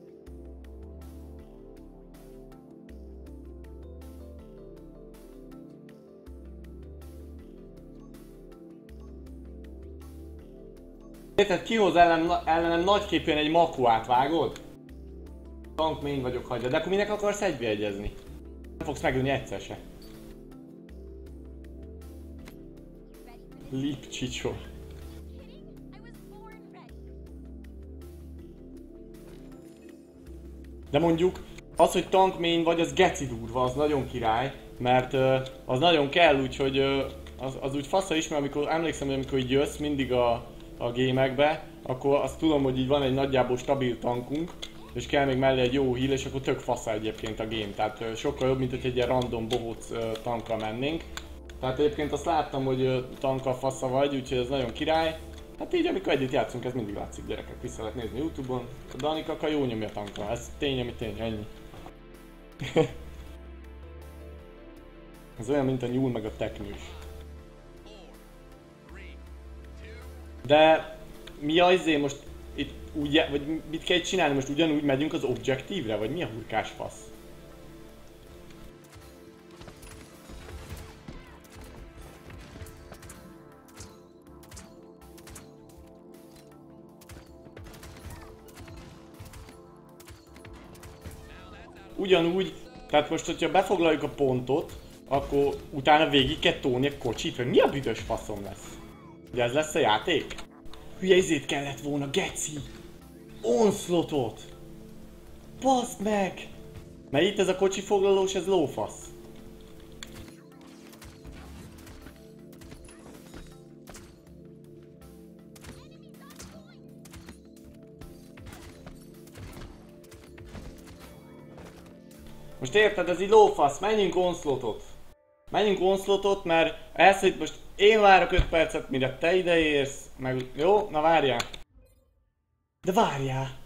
Érted, kihoz ellen, ellenem nagyképűen egy Makoát, vágod? Tank main vagyok, hagyja, de akkor minek akarsz egybeegyezni? Nem fogsz megölni egyszer se. Lipcsicsor. De mondjuk, az, hogy tank main vagy, az geci durva, az nagyon király, mert uh, az nagyon kell, úgyhogy uh, az, az úgy fasza is, mert amikor emlékszem, hogy amikor így jössz mindig a, a gémekbe, akkor azt tudom, hogy így van egy nagyjából stabil tankunk, és kell még mellé egy jó heal, és akkor tök fasza egyébként a game, tehát uh, sokkal jobb, mint hogy egy ilyen random bohóc uh, tankkal mennénk. Tehát egyébként azt láttam, hogy uh, tankkal fasza vagy, úgyhogy ez nagyon király. Hát így, amikor együtt játszunk, ez mindig látszik, gyerekek, vissza lehet nézni YouTube-on. A Danika jó nyomja tankra, ez tény, ami tény, ennyi. Ez olyan, mint a nyúl meg a teknős. De mi az izé most itt úgy, vagy mit kell csinálni, most ugyanúgy megyünk az objektívre, vagy mi a hurkás fasz? Ugyanúgy, tehát most, hogyha befoglaljuk a pontot, akkor utána végig kell tolni a kocsit, vagy mi a büdös faszom lesz? Ugye ez lesz a játék? Hülye izét kellett volna, geci! Onslaughtot! Baszd meg! Mert itt ez a kocsi foglalós, ez lófasz. Most érted, ez így lófasz, menjünk onslaughtot. Menjünk onslaughtot, mert ezt itt most én várok öt percet, mire te ideérsz, meg jó? Na várjál. De várjál.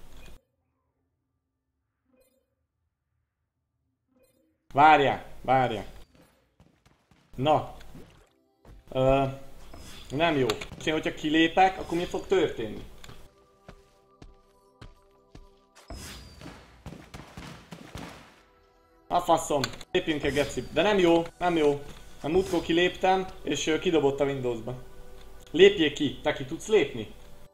Várjál, várjál. Na. Ö, nem jó. És én, hogyha kilépek, akkor mi fog történni? A faszom, lépjünk egy geci. De nem jó, nem jó. A múltkor kiléptem, és uh, kidobott a Windowsba. Lépjél ki, te ki tudsz lépni?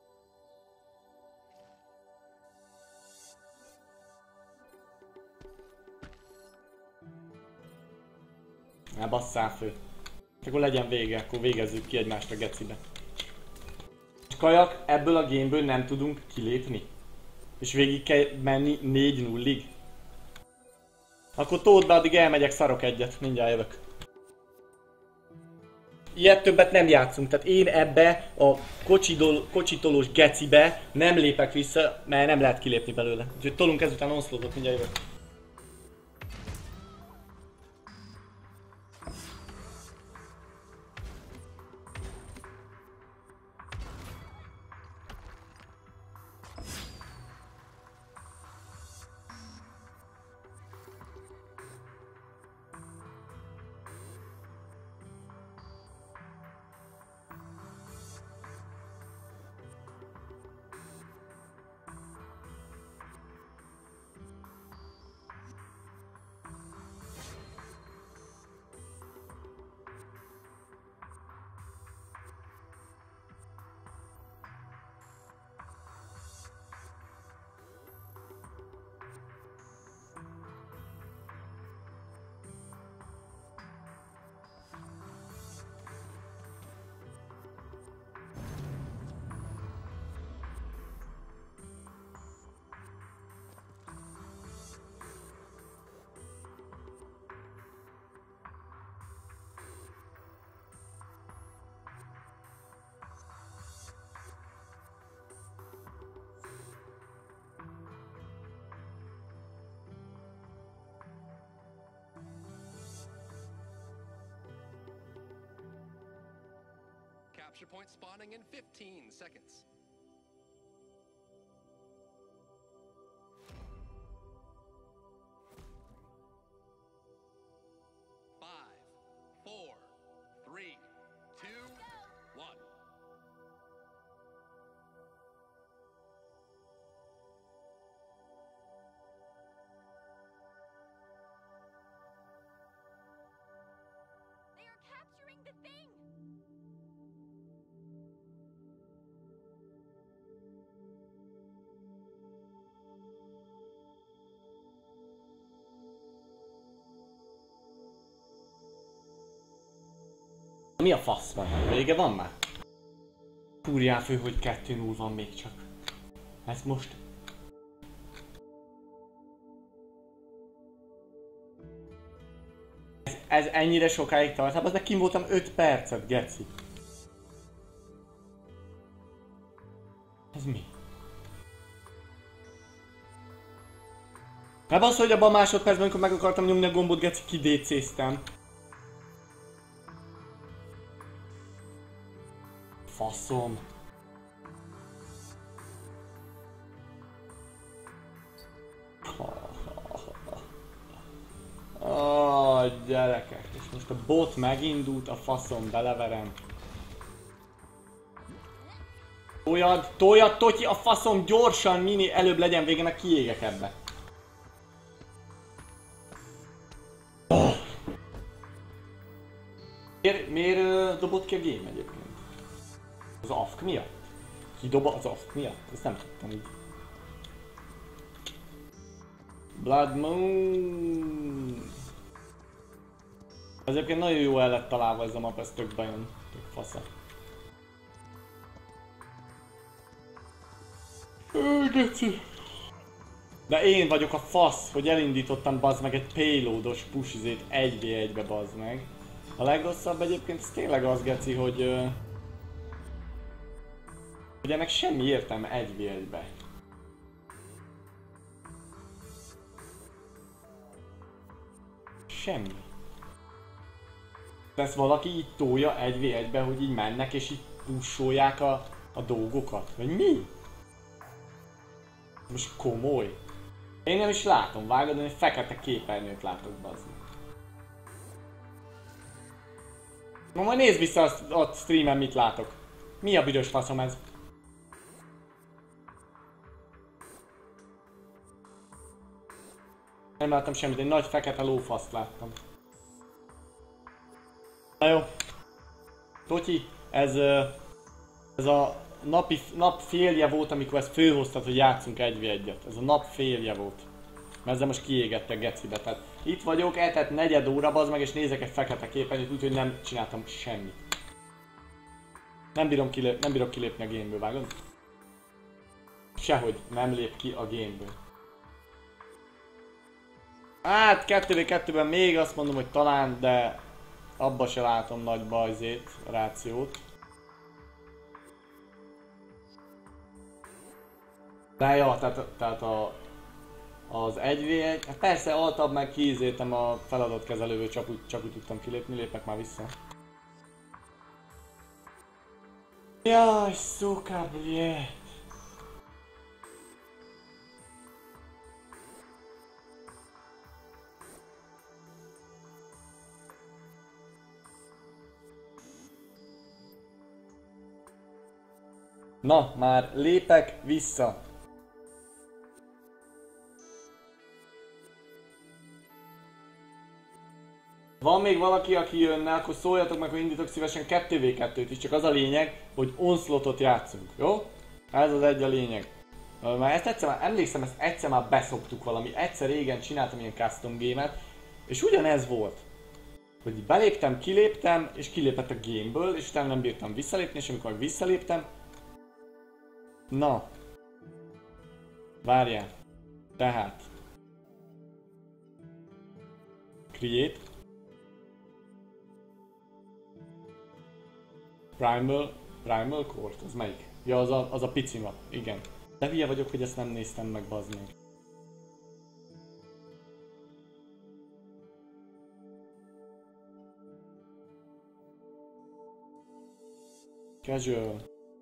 Ne basszál fő. Akkor legyen vége, akkor végezzük ki egymást a gecibe. És kajak, ebből a gameből nem tudunk kilépni. És végig kell menni négy nullig. Akkor told be, addig elmegyek, szarok egyet, mindjárt jövök. Ilyet többet nem játszunk, tehát én ebbe a kocsidol, kocsitolós gecibe nem lépek vissza, mert nem lehet kilépni belőle. Úgyhogy tolunk ezután onslaughtot, mindjárt jövök. Capture point spawning in fifteen seconds. Five, four, three, two, one. They are capturing the thing! Mi a fasz van? Vége van már? Kúrjál fő, hogy kettő null van még csak. Ez most... Ez, ez ennyire sokáig tart? Hát az meg kim voltam öt percet, geci. Ez mi? Hát az, hogy abban a másodpercben, amikor meg akartam nyomni a gombot, geci, kidécéztem. Faszom. Oh, gyerekek, és most a bot megindult, a faszom, beleverem. Toljad, toljad, Totyi, a faszom, gyorsan, mini, előbb legyen vége, meg kiégek ebbe. Oh. Miért, miért uh, dobott ki a game egyébként? Az á ef ká miatt? Ki dob az á ef ká miatt? Ezt nem tudtam így. Blood Moon. Ez egyébként nagyon jó el lett találva ez a map, ez tök bejön. Tök fasza. Geci. De én vagyok a fasz, hogy elindítottam bazd meg egy payloados pushizét egy vé egybe bazd meg. A legrosszabb egyébként ez tényleg az, geci, hogy... Uh, hogy ennek semmi értelme egy vé egybe. Semmi. Ezt valaki így tolja egy vé egybe, hogy így mennek és így pusolják a, a dolgokat? Vagy mi? Most komoly? Én nem is látom, vágod, egy fekete képernyőt látok, bazd. Ma majd nézd vissza a, a streamen, mit látok. Mi a büdös faszom ez? Nem láttam semmit, egy nagy fekete lófaszt láttam. Na jó. Totyi, ez, ez a napi, nap félje volt, amikor ezt fölhoztad, hogy játszunk egy vé egyet. Ez a nap félje volt. Mert ezzel most kiégettek gecibe. Tehát itt vagyok, eltett negyed óra, bazd meg, és nézek egy fekete képernyőt, úgyhogy nem csináltam semmit. Nem bírom kilép, nem bírok kilépni a gameből, vágod? Sehogy nem lép ki a gameből. Hát kettő vé kettőben még azt mondom, hogy talán, de abba se látom nagy bajzét, rációt. De jó, tehát, tehát a, az egy vé egy, hát persze altabb meg kiízéltem a feladatkezelőből, csak úgy, csak úgy tudtam kilépni, lépek már vissza. Jaj, szuka, blje. Na, már lépek vissza. Van még valaki, aki jönne, akkor szóljatok meg, hogy indítok szívesen kettő vé kettőt is, csak az a lényeg, hogy onslaughtot játszunk, jó? Ez az egy a lényeg. Már ezt egyszer már, emlékszem, ezt egyszer már beszoktuk valami, egyszer régen csináltam ilyen custom game-et, és ugyanez volt. Hogy beléptem, kiléptem, és kilépett a gameből, és utána nem bírtam visszalépni, és amikor visszaléptem... Na. Várjál. Tehát. Create. Primal. Primal Court, az melyik? Ja, az a, az a pici map, igen. De hülye vagyok, hogy ezt nem néztem meg, bazd meg. Casual.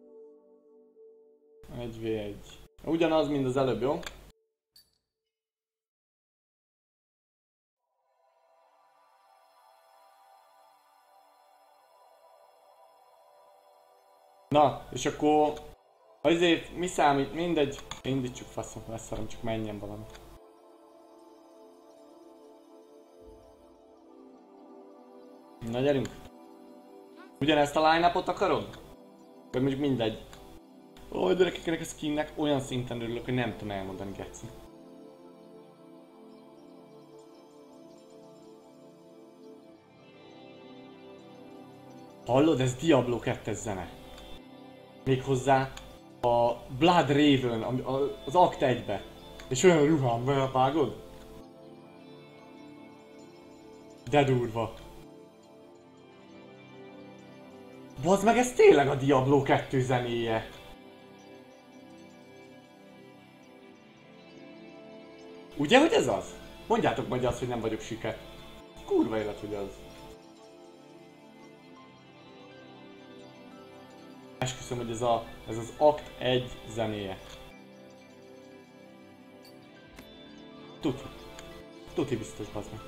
egy vé egy. Ugyanaz, mint az előbb, jó? Na, és akkor azért mi számít? Mindegy. Indítsuk faszom, leszarom, csak menjen valami. Na gyerünk! Ugyanezt a line-upot akarod? Vagy mondjuk mindegy. Ó, gyerekek, ennek a skinnek olyan szinten örülök, hogy nem tudom elmondani, geci. Hallod, ez Diablo kettes zene. Méghozzá a Blood Raven, az Act egybe. És olyan ruhám, vágod? De durva. Bazd meg, ez tényleg a Diablo kettő zenéje. Ugye, hogy ez az? Mondjátok majd azt, hogy nem vagyok süket. Kurva élet, hogy az. Esküszöm, hogy ez, a, ez az Act egy zenéje. Tuti. Tuti biztos, bazd meg.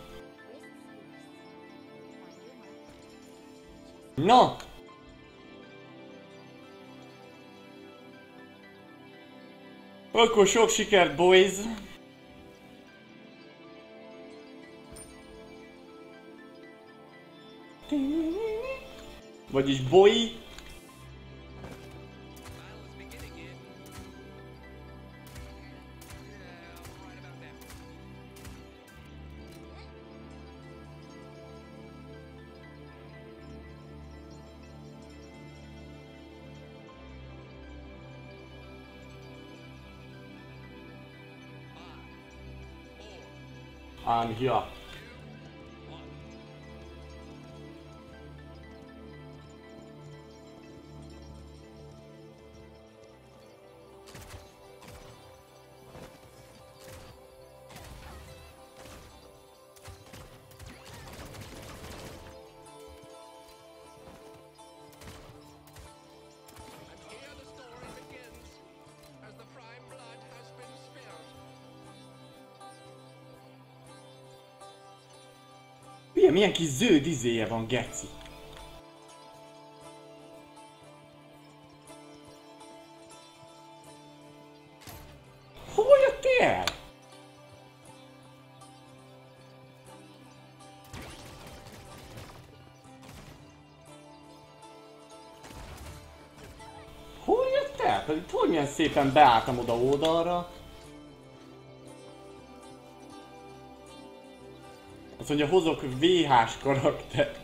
Na! Akkor sok sikert, boys! Vagyis boy! I'm here. Milyen, milyen kis zöld izéje van, geci. Hol jöttél el? Hol jött el? Pedig hogy milyen szépen beálltam oda oldalra. Azt mondja, hozok vé hás karaktert.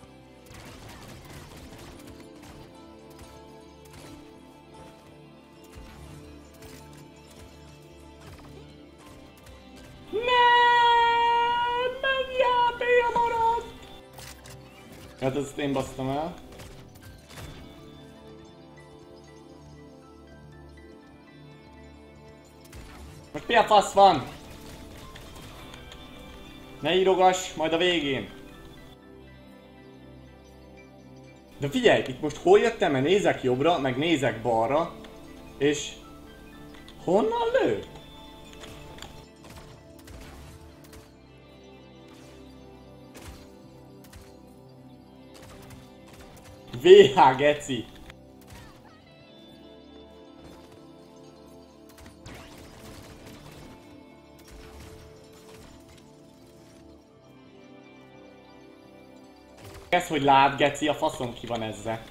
Nem! Mennyi há pé-ja maradt! Hát ezt én basztam el. Most mi a fasz van? Ne írogass, majd a végén. De figyelj, itt most hol jöttem, mert nézek jobbra, meg nézek balra, és honnan lő? vé há geci. Ez, hogy lát, geci, a faszom ki van ezzel.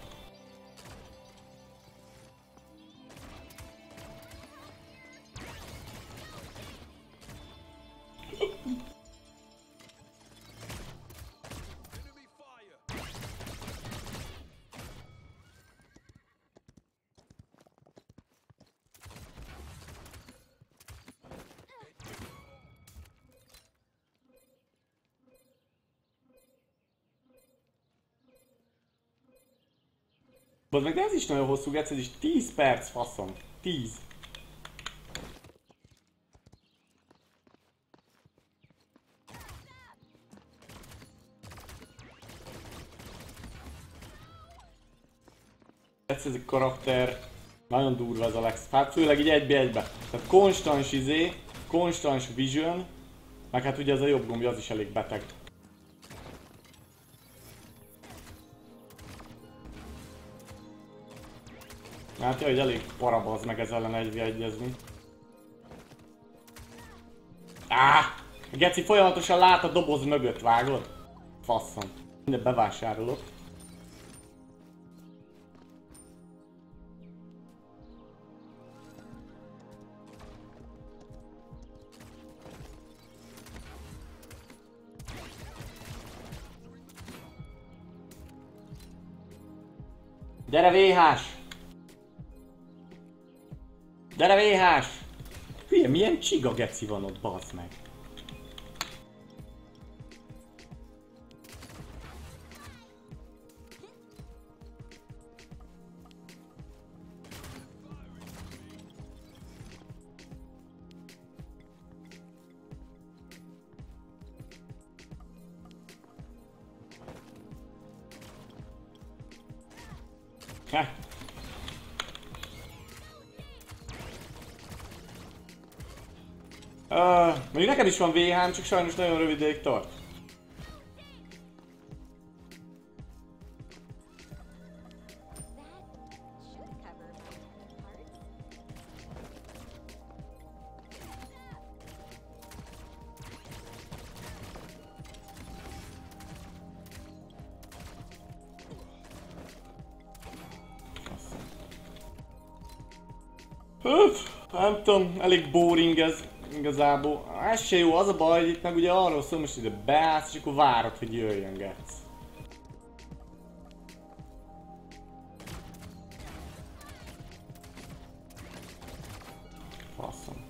Bazd meg, de ez is nagyon hosszú, geci, ez is tíz perc, faszom. tíz. Geci, ez a karakter nagyon durva az Alex. Hát főleg így egybe egybe. Tehát konstans izé, konstans vision, meg hát ugye ez a jobb gombja az is elég beteg. Hát jaj, hogy elég parabaz meg ez ellen egy vé egyezni. Áh! A Geci folyamatosan lát a doboz mögött, vágod? Faszom. Minden bevásárolok. Gyere vé hás! Gyere vé hás! Hülye, milyen csiga Geci van ott, bazd meg! Heh. Uh, mondjuk nekem is van vé hám, csak sajnos nagyon rövid ideig tart. Öff, nem tudom, elég boring ez igazából. Ez se jó, az a baj, hogy itt meg ugye arról szól, most ide beállsz, és akkor várod, hogy jöjjön Gec. Faszom.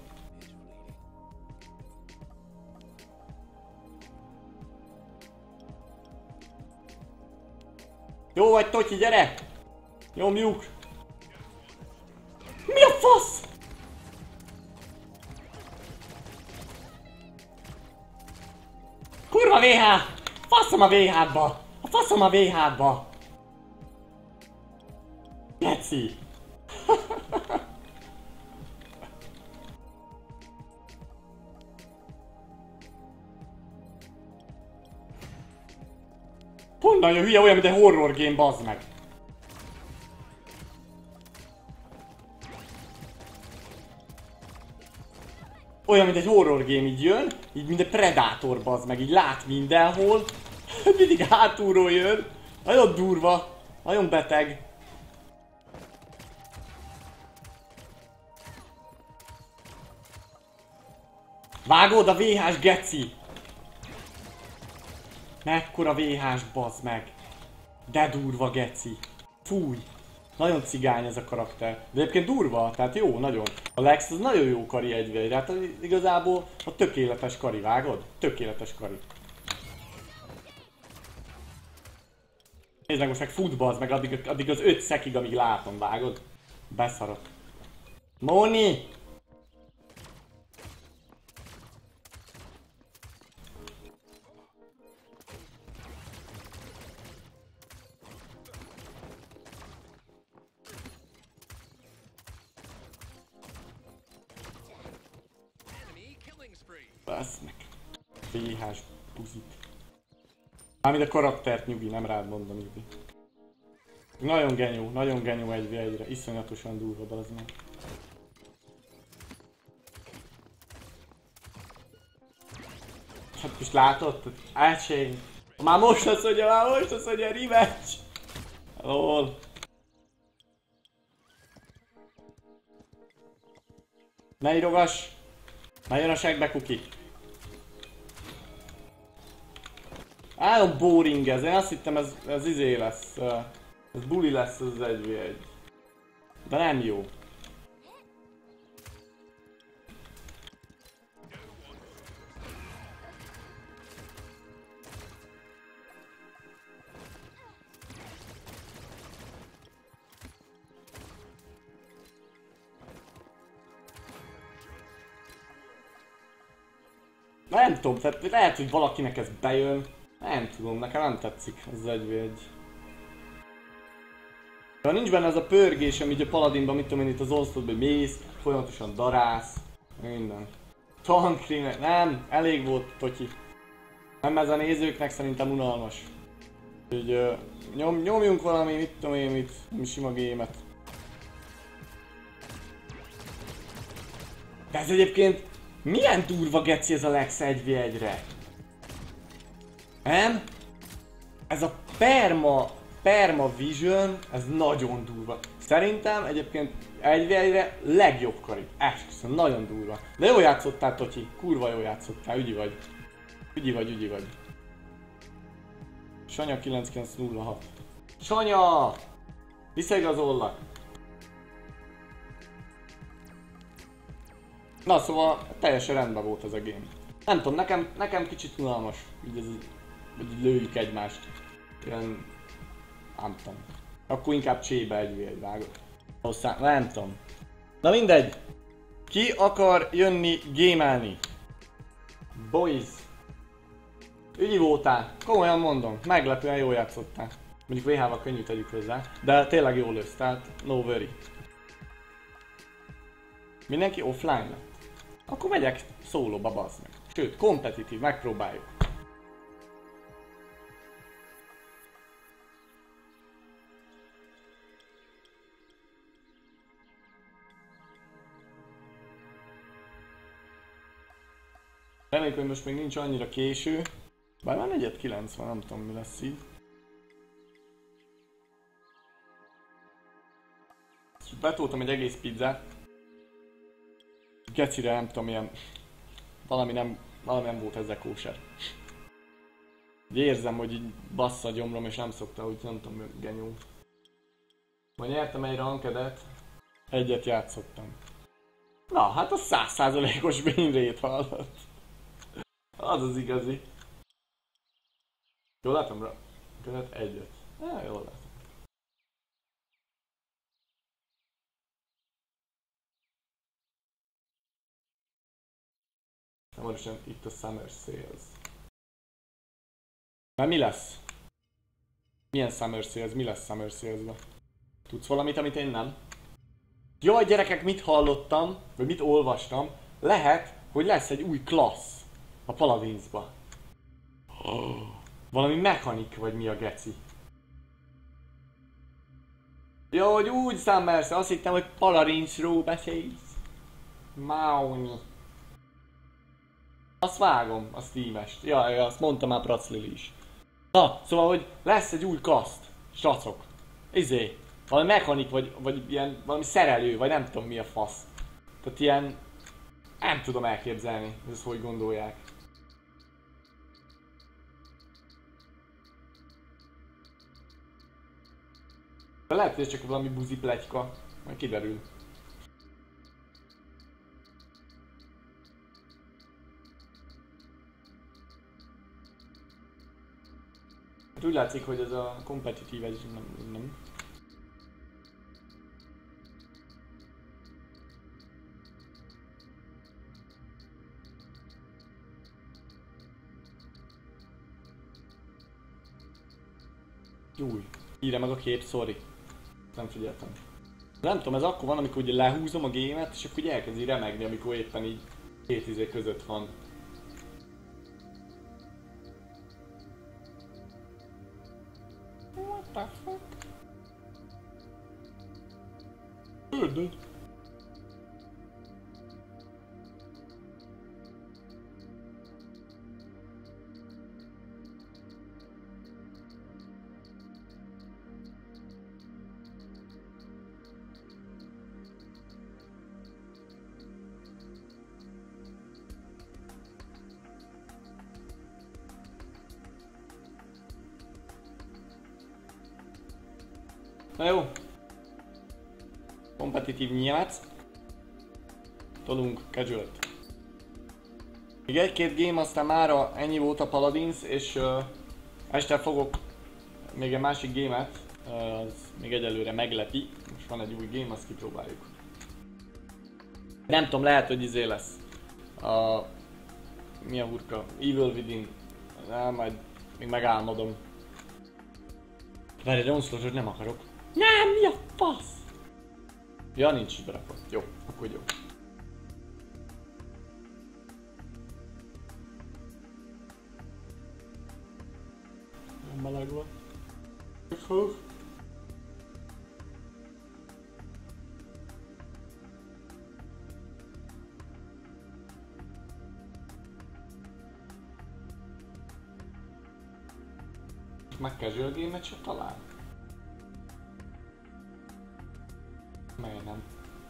Jó vagy, Totyi, gyere! Nyomjuk! Mi a fasz? Kurva vé há! Faszom a vé há-ba! A faszom a vé há-ba! Geci! Pont nagyon hülye, olyan, mint egy horror game, bazd meg! Olyan, mint egy horror game, így jön, így mint egy Predator, bazd meg, így lát mindenhol, mindig hátulról jön, nagyon durva, nagyon beteg. Vágod a vé hás, Geci! Mekkora vé hás, bazd meg! De durva, Geci! Fúj! Nagyon cigány ez a karakter. De egyébként durva, tehát jó, nagyon. A Lex az nagyon jó kari egy vé egy, hát igazából a tökéletes kari, vágod? Tökéletes kari. Nézd meg, most meg futba az meg addig, addig az öt szekig, amíg látom, vágod? Beszarok. Móni! Basz meg. vé hás buzit. Mármint a karaktert, nyugi, nem rád mondom, nyugi. Nagyon genyó, nagyon genyó egy vé egyre. Iszonyatosan durva, bazd meg. Hát most látod? Átség. Már most azt mondja, már most azt mondja, rematch! Lol. Ne írogass! Már jön a segbe, kuki. Állam boring ez, én azt hittem ez, ez izé lesz. Ez buli lesz az egy vé egy. De nem jó. Nem tudom, tehát lehet, hogy valakinek ez bejön. Nem tudom, nekem nem tetszik az egy vé egy. Ha nincs benne az a pörgés, amit a Paladinban, mit tudom én, itt az Onslaught-ban mész, folyamatosan darász, minden. Tankrinek, nem, elég volt, Totyi. Nem, ez a nézőknek szerintem unalmas. Úgyhogy uh, nyom, nyomjunk valami, mit tudom én, mit, mi sima gémet. De ez egyébként milyen durva geci ez a Lex egy vé egyre? Nem? Ez a Perma, Perma Vision, ez nagyon durva. Szerintem egyébként egy vé egyre legjobb kari. Esküszöm, nagyon durva. De jól játszottál, Totyi. Kurva jól játszottál, ügyi vagy. Ügyi vagy, ügyi vagy. Sanya kilenc kilenc nulla hat. Sanya! Visszaigazollak. Na szóval teljesen rendben volt ez a game. Nem tudom, nekem, nekem kicsit unalmas, így ez, hogy lőjük egymást. Ilyen... nem tudom. Akkor inkább csébe egy vé egy vágok. Hozzá, nem tudom. Na mindegy. Ki akar jönni gémelni? Boys. Ügyi voltál. Komolyan mondom. Meglepően jól játszottál. Mondjuk vé há-val könnyű tegyük hozzá. De tényleg jól lősz, tehát no worry. Mindenki offline lett. Akkor megyek szólóba, bazd meg. Sőt, kompetitív, megpróbáljuk. Reméljük, hogy most még nincs annyira késő. Bár már negyed kilenc van, nem tudom mi lesz így. Betoltam egy egész pizzát. Gecire nem tudom, ilyen... Valami nem, valami nem volt ezzel kóser. Érzem, hogy így bassza a gyomrom és nem szokta, úgy nem tudom, genyó. Majd nyertem egy rankedet, egyet játszottam. Na, hát a száz százalékos win rate hallott. Az az igazi. Jól látom rá? Követ egyet. Ja, jól látom. Hamarosan itt a Summer Sales. Már mi lesz? Milyen Summer Sales? Mi lesz Summer Sales-ben? Tudsz valamit, amit én nem? Jaj gyerekek, mit hallottam, vagy mit olvastam? Lehet, hogy lesz egy új klassz a Paladinsba. Oh, valami mechanik, vagy mi a geci? Jó, hogy úgy Summer Sales, azt hittem, hogy Paladinsról beszélsz. Máuni. Azt vágom, a Steam-est. Jaj, ja, azt mondta már Praclili is. Na, szóval, hogy lesz egy új kaszt, srácok. Izé, valami mechanik, vagy, vagy ilyen, valami szerelő, vagy nem tudom mi a fasz. Tehát ilyen, nem tudom elképzelni, hogy ezt hogy gondolják. De lehet, hogy ez csak valami buzi pletyka, majd kiderül. Hát úgy látszik, hogy ez a kompetitív, ez nem, nem. Júj, írja meg a kép, sorry. Nem figyeltem. Nem tudom, ez akkor van, amikor ugye lehúzom a gémet, és akkor ugye elkezdi remegni, amikor éppen így két izé között van. What the fuck? Ördög. Na jó. Kompetitív nyílác. Tolunk casual-t. Még egy-két game, aztán mára ennyi volt a Paladins, és uh, este fogok még egy másik gémet, uh, az még egyelőre meglepi. Most van egy új game, azt kipróbáljuk. Nem tudom, lehet, hogy izé lesz. A... mi a hurka? Evil Within. Nem, majd még megálmodom. Várj, de onslaught nem akarok. Nem, mi a fasz? Ja, nincs is berakva. Jó, akkor jó. Nem meleg van. Hú. Meg casual game-et se talál? Miért nem?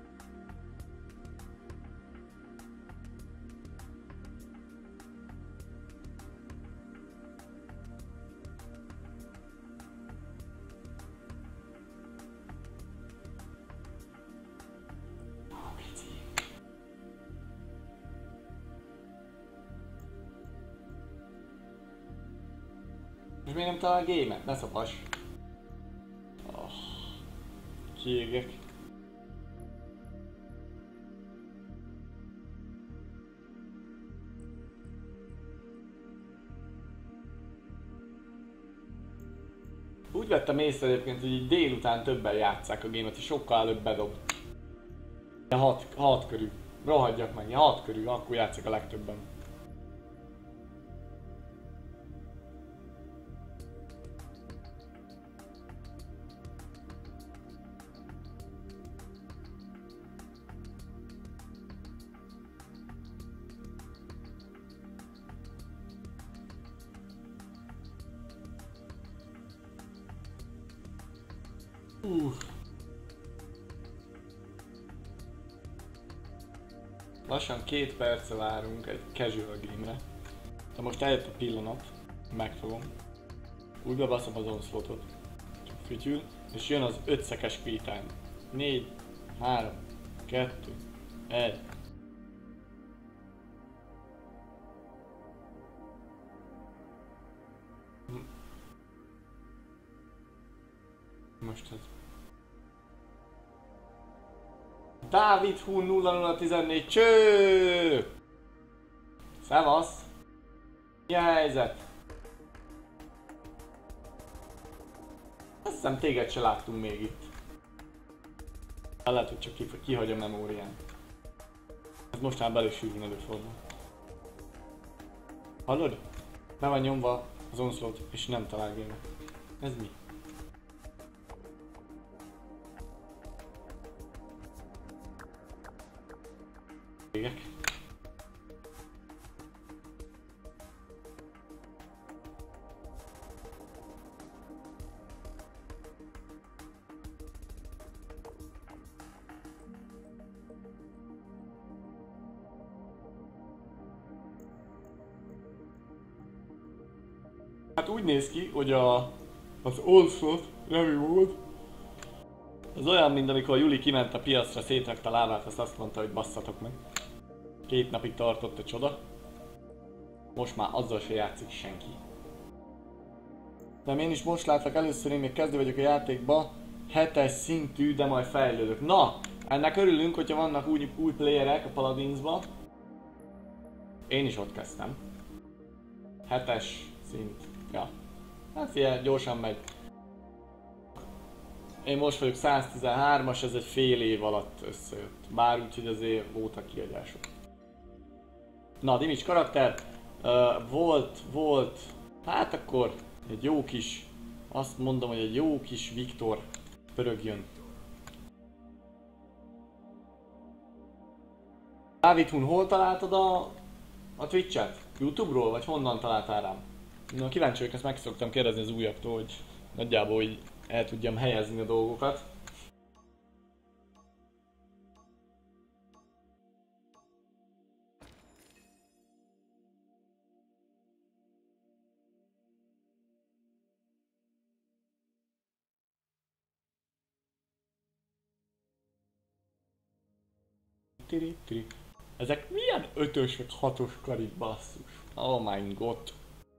És miért nem talál game-et? Ne szopass! Oh, kiégek. Úgy vettem észre egyébként, hogy így délután többen játsszák a gémet, és sokkal előbb bedob. Ilyen hat, hat körül. Rohadjak meg, ilyen hat körül, akkor játszik a legtöbben. Uh. Lassan két perce várunk egy casual game-re. De most eljött a pillanat, megfogom. Úgy bebaszom az onslaughtot. Csak fütyül, és jön az öt szekes speed time. négy, három, kettő, egy. Most ez. Dávid Hun nulla nulla tizennégy cső! Szevasz! Mi a helyzet? Azt hiszem téged se láttunk még itt. Lehet, hogy csak kihagy a memórián. Ez most már belősülni előfordul. Hallod? Be van nyomva az onslaught és nem talál game-et. Ez mi? Végek. Hát úgy néz ki, hogy a, az onslaught review mód az olyan, mint amikor a Juli kiment a piacra, szétrakta a lábát, azt azt mondta, hogy basszatok meg. Két napig tartott a csoda. Most már azzal se játszik senki. De én is most látlak először, én még kezdő vagyok a játékba. Hetes szintű, de majd fejlődök. Na! Ennek örülünk, hogyha vannak új, új playerek a Paladinsba. Én is ott kezdtem. Hetes szint. Ja. Hát figyelj, gyorsan megy. Én most vagyok száztizenhármas, ez egy fél év alatt összejött. Bár úgy, hogy azért voltak kiadások. Na, Dimics karakter. Uh, volt, volt. Hát akkor egy jó kis, azt mondom, hogy egy jó kis Viktor pörögjön. Dávid Hun, hol találtad a, a Twitch-et? YouTube-ról, vagy honnan találtál rám? Na, kíváncsi vagyok, ezt meg szoktam kérdezni az újaktól, hogy nagyjából így el tudjam helyezni a dolgokat. Tiri, tiri. Ezek milyen ötös vagy hatos karik, basszus? Oh my god.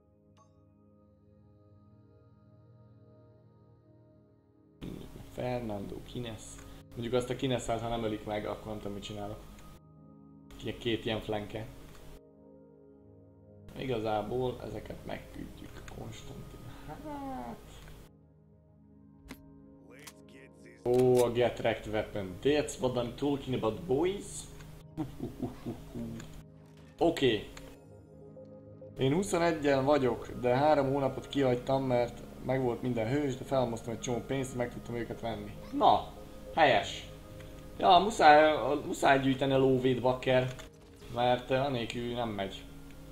Fernando, Kines. Mondjuk azt a Kines-et, ha nem ölik meg, akkor nem tudom, mit csinálok. Két ilyen flanke. Igazából ezeket megküldjük. Konstantin. Hát... Oh, a get wrecked weapon. That's what I'm talking about, boys. Oké. Okay. Én huszonegyen vagyok, de három hónapot kihagytam, mert megvolt minden hős, de felmoztam egy csomó pénzt, meg tudtam őket venni. Na, helyes. Ja, muszáj, muszáj gyűjteni a lóvét, bakker, mert anélkül nem megy.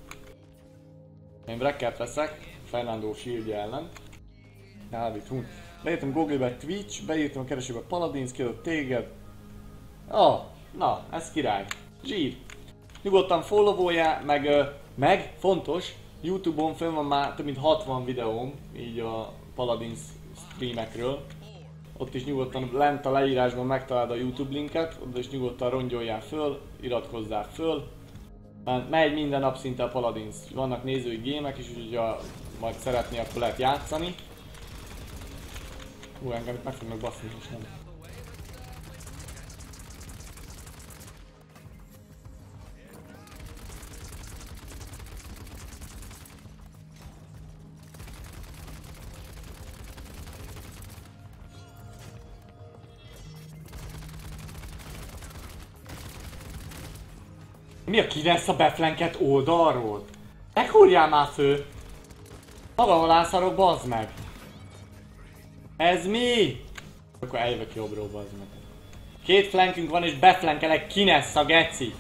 Én Brekkert veszek, Fernando shieldje ellen. Dávid Hun. Beírtam Google-be Twitch, beírtam a keresőbe Paladins, kiadott téged. Oh, na, ez király. Zsír. Nyugodtan followolja, meg, meg, fontos, YouTube-on fönn van már több mint hatvan videóm, így a Paladins streamekről. Ott is nyugodtan lent a leírásban megtalálod a YouTube linket, oda is nyugodtan rongyoljál föl, iratkozzál föl. Megy minden nap szinte a Paladins. Vannak nézői gémek is, úgyhogy ha majd szeretné, akkor lehet játszani. Hú, engem itt meg fognak baszni, és nem. Mi a ki lesz a beflanket oldalról? Meghúrjál már fő! Magamon ászarok, bazd meg! Ez mi? Akkor eljövök jobbról, bazd meg. Két flankünk van és beflankelek, ki lesz a geci?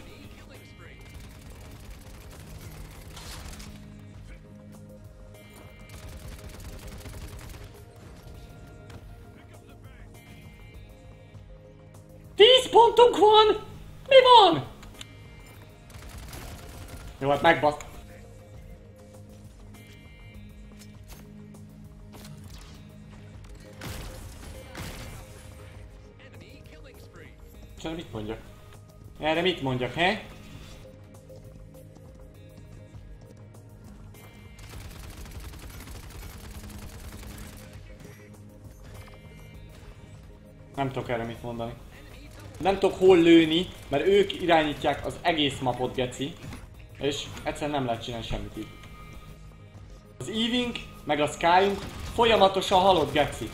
Tíz pontunk van! Mi van? Jó, hát megbasz... Csak mit mondjak? Erre mit mondjak, he? Nem tudok erre mit mondani. Nem tudok hol lőni, mert ők irányítják az egész mapot, geci. És egyszerűen nem lehet csinálni semmit így. Az Eve-ink, meg a Sky-unk folyamatosan halott, geci.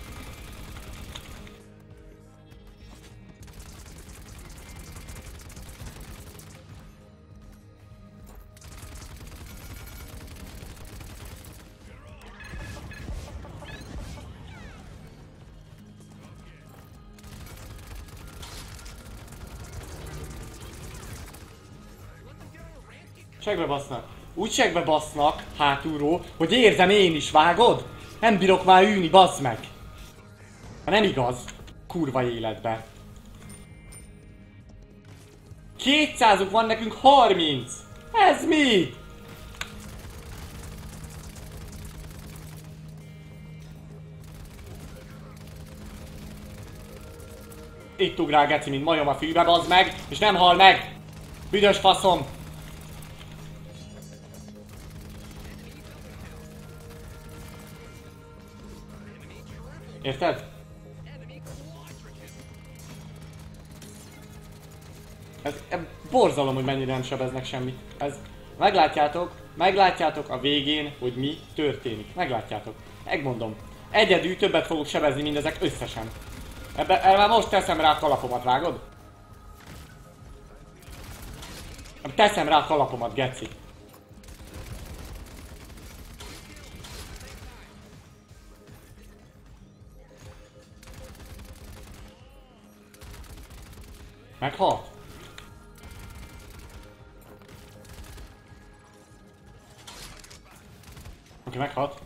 Segbe basznak. Úgy segbe basznak hátulról, hogy érzem én is, vágod? Nem bírok már ülni, bazd meg! Ha nem igaz, kurva életbe. kétszázuk van, nekünk harminc! Ez mi? Itt ugrál geci, mint majom a fűbe, bazd meg, és nem hal meg! Büdös faszom! Érted? Ez, ez borzalom, hogy mennyire nem sebeznek semmit. Ez, meglátjátok, meglátjátok a végén, hogy mi történik. Meglátjátok. Megmondom. Egyedül többet fogok sebezni, mint ezek összesen. Ebbe, erre már most teszem rá a kalapomat, vágod? Teszem rá a kalapomat, geci. Meghalt? Oké, meghalt.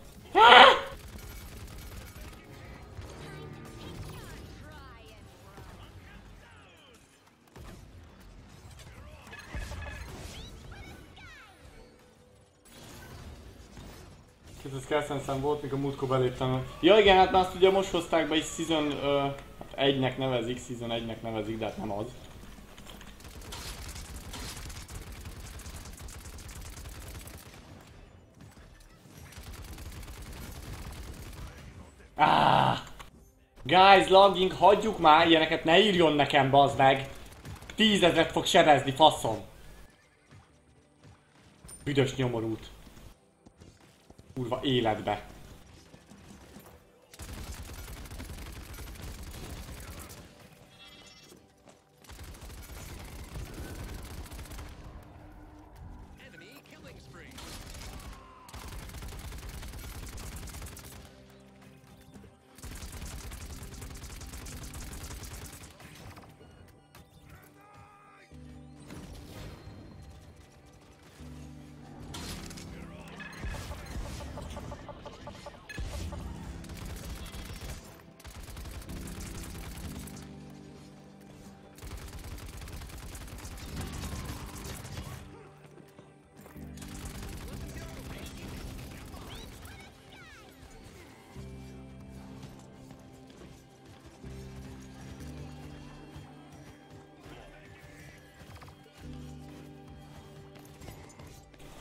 Ez Kelsenszem volt, mikor múltkor beléptem. Ja igen, hát már azt ugye most hozták be is Season uh, hát egynek nevezik, Season egynek nevezik, de hát nem az. Ah! Guys, logging, hagyjuk már, ilyeneket ne írjon nekem, bazd meg! Tízezret fog sebezni, faszom! Büdös nyomorút. Kurva életbe.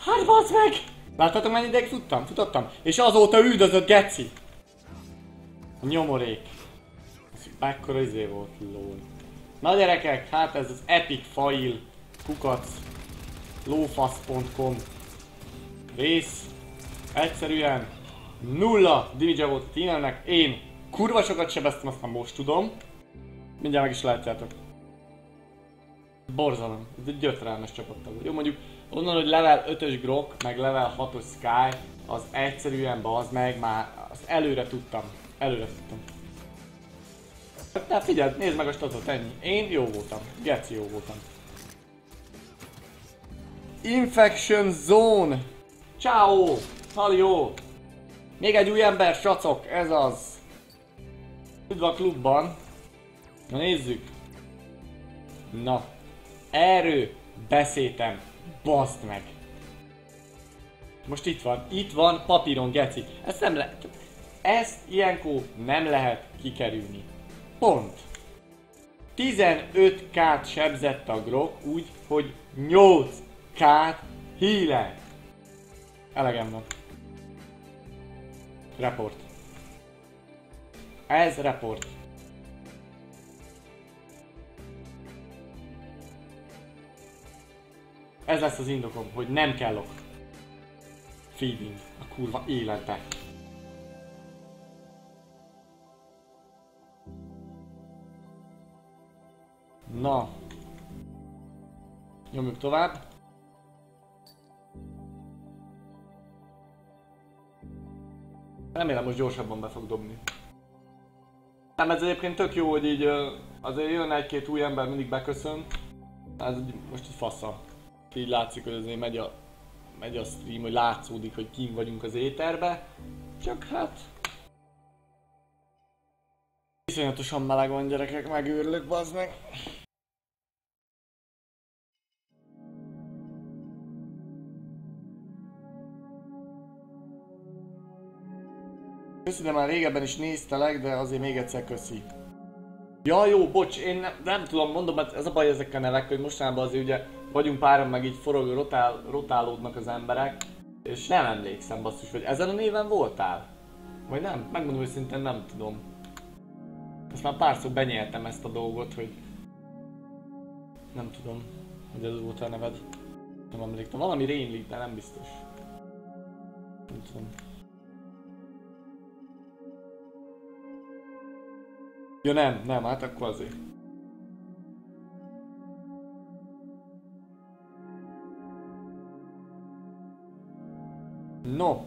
Hát bassz meg! Láttátok mennyi ideig tudtam? Futottam? És azóta üldözött geci! A nyomorék. Ez ekkora izé volt, lol. Na gyerekek, hát ez az epic fail kukac lófasz pont com rész. Egyszerűen nulla damage volt a tímelnek. Én kurva sokat sebeztem, azt már most tudom. Mindjárt meg is látjátok. Borzalom. Ez egy gyötrelmes csapattal. Jó, mondjuk onnan, hogy level ötös Grok, meg level hatos Sky, az egyszerűen bazd meg, már azt előre tudtam. Előre tudtam. De figyeld, nézd meg a statot, ennyi. Én jó voltam. Geci jó voltam. Infection Zone! Ciao! Halljó! Még egy új ember, sracok, ez az! Üdv a klubban! Na nézzük! Na! Erről beszéltem! Baszd meg! Most itt van, itt van papíron, geci. Ezt nem lehet... Ezt ilyenkor nem lehet kikerülni. Pont! tizenöt kát sebzett a Grok úgy, hogy nyolc kát heal. Elegem van. Report. Ez report. Ez lesz az indokom, hogy nem kellok. Feeding. A kurva életbe. Na. Nyomjuk tovább. Remélem most gyorsabban be fog dobni. Nem, ez egyébként tök jó, hogy így azért jön egy-két új ember, mindig beköszön. Ez most egy fasza. Így látszik, hogy azért megy a, megy a stream, hogy látszódik, hogy kint vagyunk az éterbe. Csak hát... Iszonyatosan meleg van, gyerekek, megőrülök, bazd meg. Köszi, de már régebben is néztelek, de azért még egyszer köszi. Ja jó, bocs, én nem, nem tudom, mondom, mert ez a baj ezekkel nevek, hogy mostanában azért ugye vagyunk páran, meg így forog, rotál, rotálódnak az emberek. És nem emlékszem, basszus, hogy ezen a néven voltál? Vagy nem? Megmondom őszintén, nem tudom. Ezt már párszor benyeltem ezt a dolgot, hogy... Nem tudom, hogy ez volt a neved. Nem emlékszem. Valami rémlik, de nem biztos. Nem tudom. Ja nem, nem, hát akkor azért. No.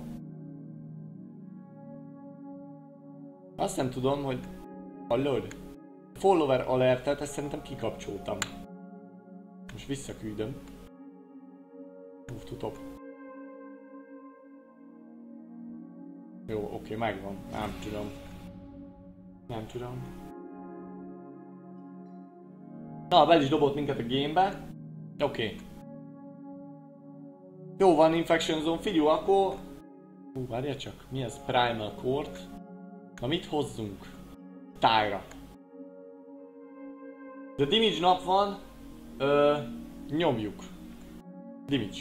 Azt nem tudom, hogy... Hallod? Follower alertet, ezt szerintem kikapcsoltam. Most visszaküldöm. Move to top. Jó, oké, megvan. Nem tudom. Nem tudom. Na, be is dobott minket a gamebe. Oké. Okay. Jó van, Infection Zone, figyelj, akkor... Hú, várjál csak, mi ez? Primal Court. Na mit hozzunk? Tájra. De damage nap van. Ö, nyomjuk. Damage.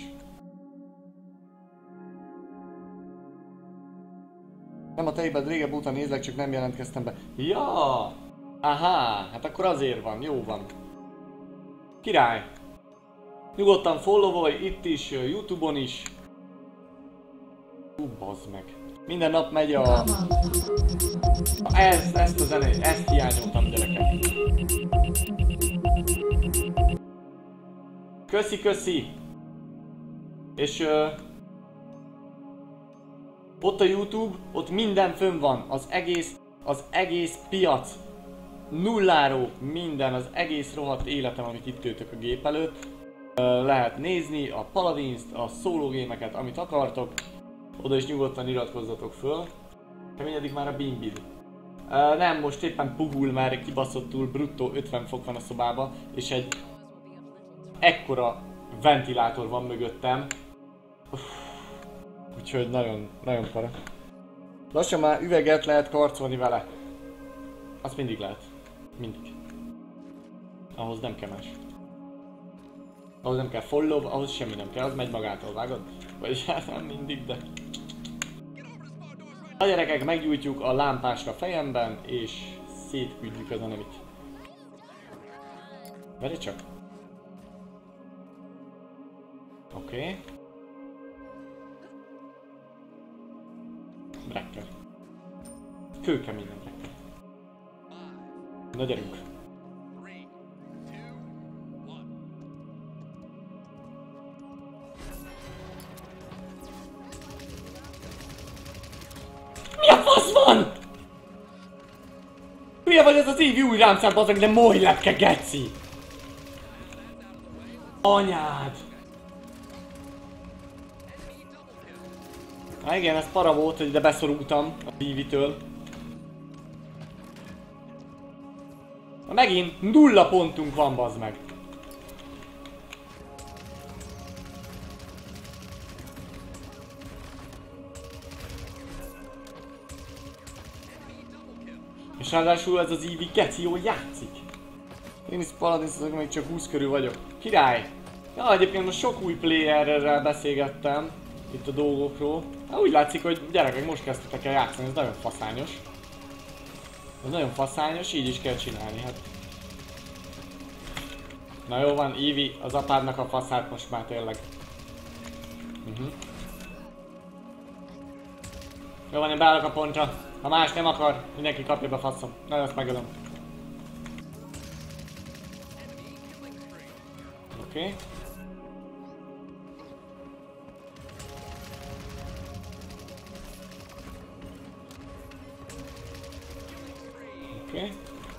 Nem a tejében régebb óta nézlek, csak nem jelentkeztem be. Ja! Aha, hát akkor azért van, jó van. Király! Nyugodtan followolj itt is, YouTube-on is. Hú, bazd meg. Minden nap megy a... Ezt, ezt a zenét, ezt hiányoltam, gyerekek. Köszi, köszi! És... Uh, ott a YouTube, ott minden fönn van, az egész, az egész piac. Nulláról minden, az egész rohadt életem, amit itt töltök a gép előtt. Uh, lehet nézni a Paladins-t, a szólógémeket, amit akartok. Oda is nyugodtan iratkozzatok föl. Keményedik már a bimbid. Uh, nem, most éppen pugul, mert kibaszottul bruttó ötven fok van a szobában, és egy ekkora ventilátor van mögöttem. Uff. Úgyhogy nagyon, nagyon para. Lassan már üveget lehet karcolni vele. Azt mindig lehet. Mindig. Ahhoz nem kell más. Ahhoz nem kell follow, ahhoz semmi nem kell, az megy magától, vágod? Vagyis hát nem mindig, de... A gyerekek, meggyújtjuk a lámpást a fejemben, és szétküldjük az enemit. Várj csak! Oké. Okay. Brekker. Kőkeményen brekker. Na gyerünk! Mi a fasz van? Hülye vagy ez az Eevee új rámszám, bazdmeg, de moly lepke, geci! Anyád! Há igen, ez para volt, hogy ide beszorultam a Eevee-től. Na megint nulla pontunk van, bazd meg. És ráadásul ez az Eevee geci jól játszik. Én is Paladinszozok, még csak húsz körül vagyok. Király! Ja, egyébként most sok új playerrel beszélgettem itt a dolgokról. Hát úgy látszik, hogy gyerekek, most kezdtetek el játszani, ez nagyon faszányos. Ez nagyon faszányos, így is kell csinálni, hát. Na jó van, Eevee, az apádnak a faszát most már tényleg. Uh-huh. Jó van, én beállok a pontra. Ha más nem akar, mindenki kapja be, faszom. Na, azt megölöm. Oké. Okay. Oké. Okay.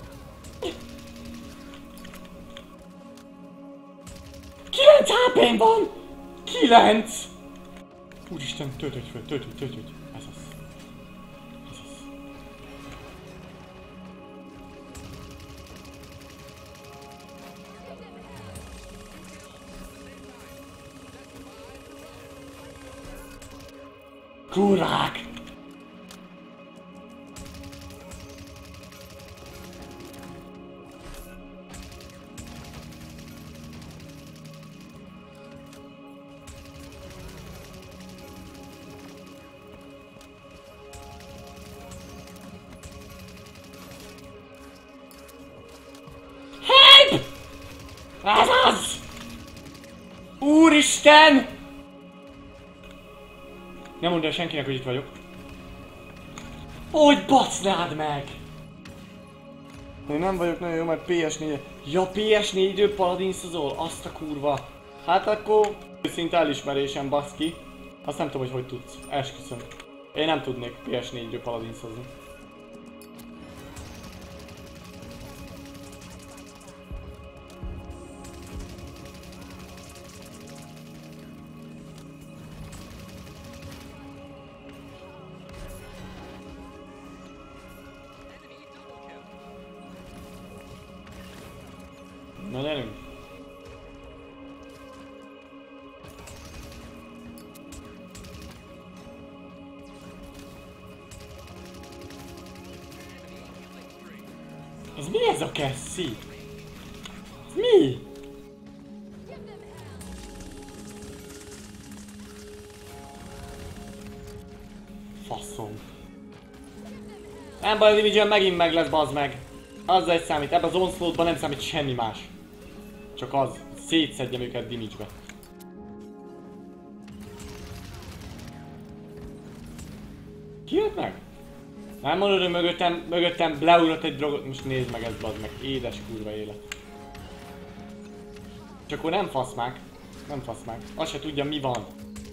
kilenc há pém van! kilenc! Úristen, töltődj fel, töltődj, töltődj. Ez az. Ez az. Kurák! Ez az! Úristen! Nem mondd el senkinek, hogy itt vagyok. Hogy bacnád meg! Én nem vagyok nagyon jó, mert pé es négy... Ja, pé es négyről paladinszozol? Azt a kurva! Hát akkor... Őszinte elismerésem, baszki. Azt nem tudom, hogy hogy tudsz. Esküszöm. Én nem tudnék pé es négyről paladinszozni. Na gyerünk! Ez mi ez a Cassie? Ez mi? Faszom. Nem baj, a Division megint meg lesz, bazd meg. Azzal egy számít, ebben az onslaught-ban nem számít semmi más. Csak az, szétszedjem őket damage-be. Ki jött meg? Nem mondod, hogy mögöttem, mögöttem leugrott egy drogot, most nézd meg ezt, bazd meg, édes kurva élet. Csak akkor nem faszmák, nem faszmák, azt se tudja mi van.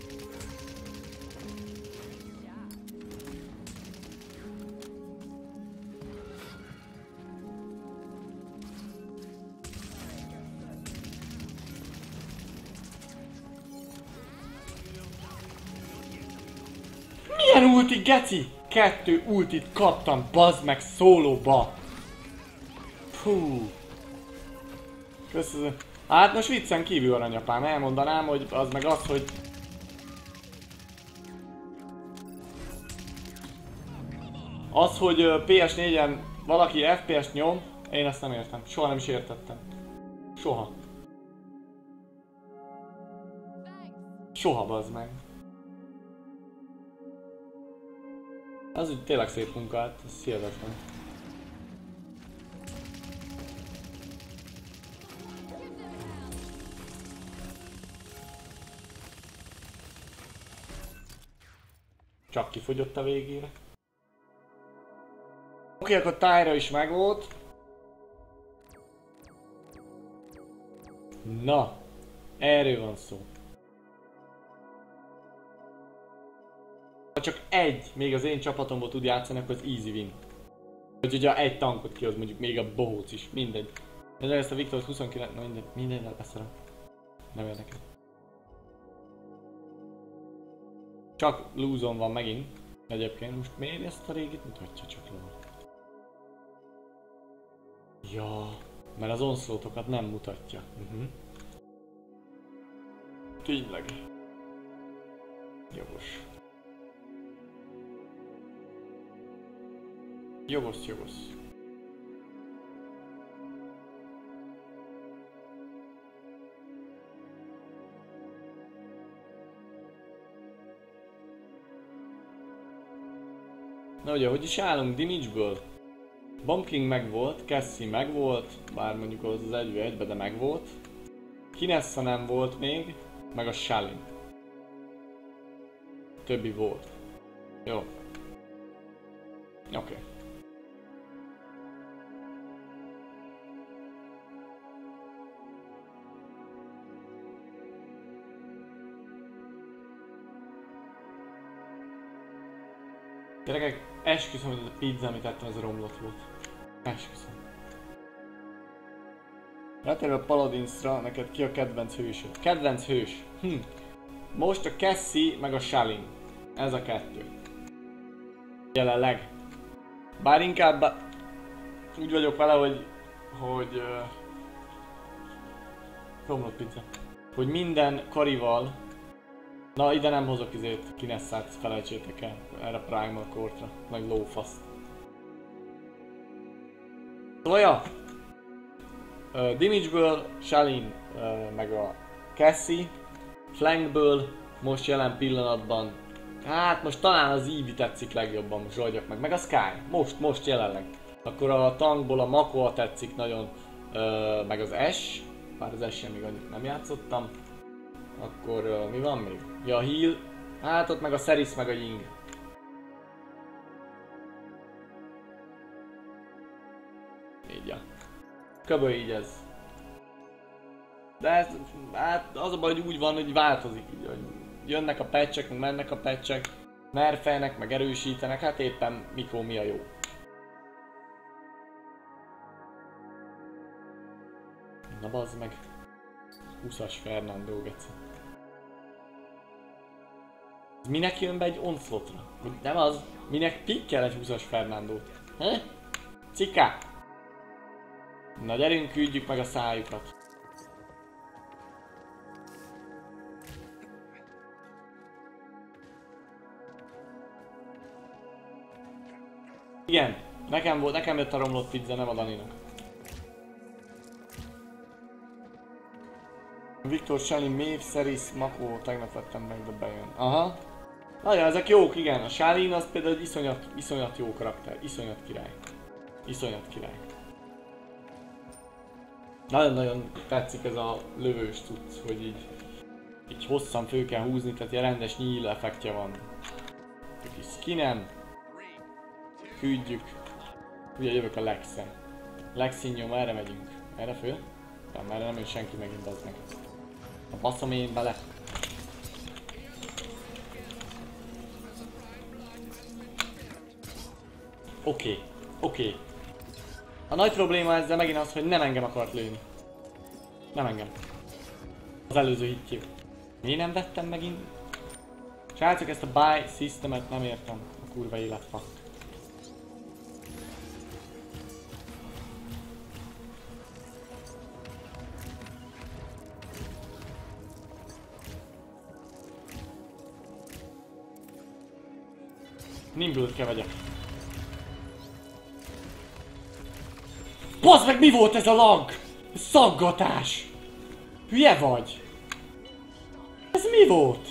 Milyen ulti, geci? Kettő ultit kaptam, bazd meg, szólóba. Hú. Köszönöm. Hát most viccen kívül aranyapám, elmondanám, hogy az meg az, hogy... Az, hogy pé es négyen valaki ef pé est nyom, én ezt nem értem. Soha nem is értettem. Soha. Soha, bazd meg. Az úgy tényleg szép munka, hát ez hihetetlen. Csak kifogyott a végére. Oké, akkor Tyra is megvolt. Na, erről van szó. Ha csak egy, még az én csapatomból tud játszani, akkor az easy win. Vagy hogyha egy tankot kihoz, mondjuk még a bohóc is, mindegy. De ezt a Viktor huszonkilenc, na mindegy, mindennel beszélem. Nem érdekel. Csak lose-on van megint. Egyébként most miért ezt a régit mutatja csak lol? Ja, mert az onslaught-okat nem mutatja. Uh-huh. Tényleg. Jogos. Jogos, jogos. Na ugye, hogy is állunk Damage-ből? Bomb King megvolt, Cassie megvolt, bár mondjuk az az egy egybe, de megvolt. Kinessa nem volt még, meg a Shelly. Többi volt. Jó. Oké. Okay. Gyerekek, esküszöm, hogy ez a pizza, amit ettem, ez a romlott volt. Esküszöm. Rátérve a Paladinsra, neked ki a kedvenc hősöd? Kedvenc hős? Hm. Most a Cassie meg a Shelly. Ez a kettő. Jelenleg. Bár inkább úgy vagyok vele, hogy... hogy... Uh, romlott pizza. Hogy minden karival... Na, ide nem hozok izét, Kinessát, felejtsétek el, erre Primal Courtra, meg lófaszt. Szóval ja, uh, Damage-ből Shelly, uh, meg a Cassie, Flankből most jelen pillanatban, hát most talán az Eevee tetszik legjobban, most vagyok meg, meg a Sky, most, most jelenleg. Akkor a tankból a Makoa tetszik nagyon, uh, meg az Ash, bár az Ash-en még annyit nem játszottam. Akkor uh, mi van még? Ja, a Heal. Hát ott meg a Seris meg a Ying. Így ja. Köbö így ez. De ez, hát az a baj, hogy úgy van, hogy változik így, hogy jönnek a patchek, meg mennek a patchek, nerfelnek, meg erősítenek, hát éppen mikor mi a jó. Na bazd meg. húszas Fernando geci. Minek jön be egy onslaughtra? Nem az. Minek pikkel egy húszas Fernandót? He? Cika! Na gyerünk, küldjük meg a szájukat. Igen, nekem volt, nekem jött a romlott pizza, nem a Daninak. Viktor, Shelly, Maeve, Seris, Mako, tegnap vettem meg, de bejön. Aha. Nagyon, ezek jók, igen. A Shelly az például egy iszonyat, iszonyat jó karakter. Iszonyat király. Iszonyat király. Nagyon-nagyon tetszik ez a lövős cucc, hogy így, így hosszan fő kell húzni, tehát ilyen rendes nyíl effektje van. A kis skinem. Küldjük. Ugye jövök a Lexen. Lexin nyom, erre megyünk. Erre föl? Nem, erre nem jön senki megint, az meg. A baszom én bele. Oké, okay, oké. Okay. A nagy probléma ezzel megint az, hogy nem engem akart lőni. Nem engem. Az előző hitjév. Miért nem vettem megint? Srácok, ezt a buy systemet nem értem. A kurva élet fa. Nimble-t kell vegyek. Bazd meg, mi volt ez a lag? Ez szaggatás! Hülye vagy? Ez mi volt?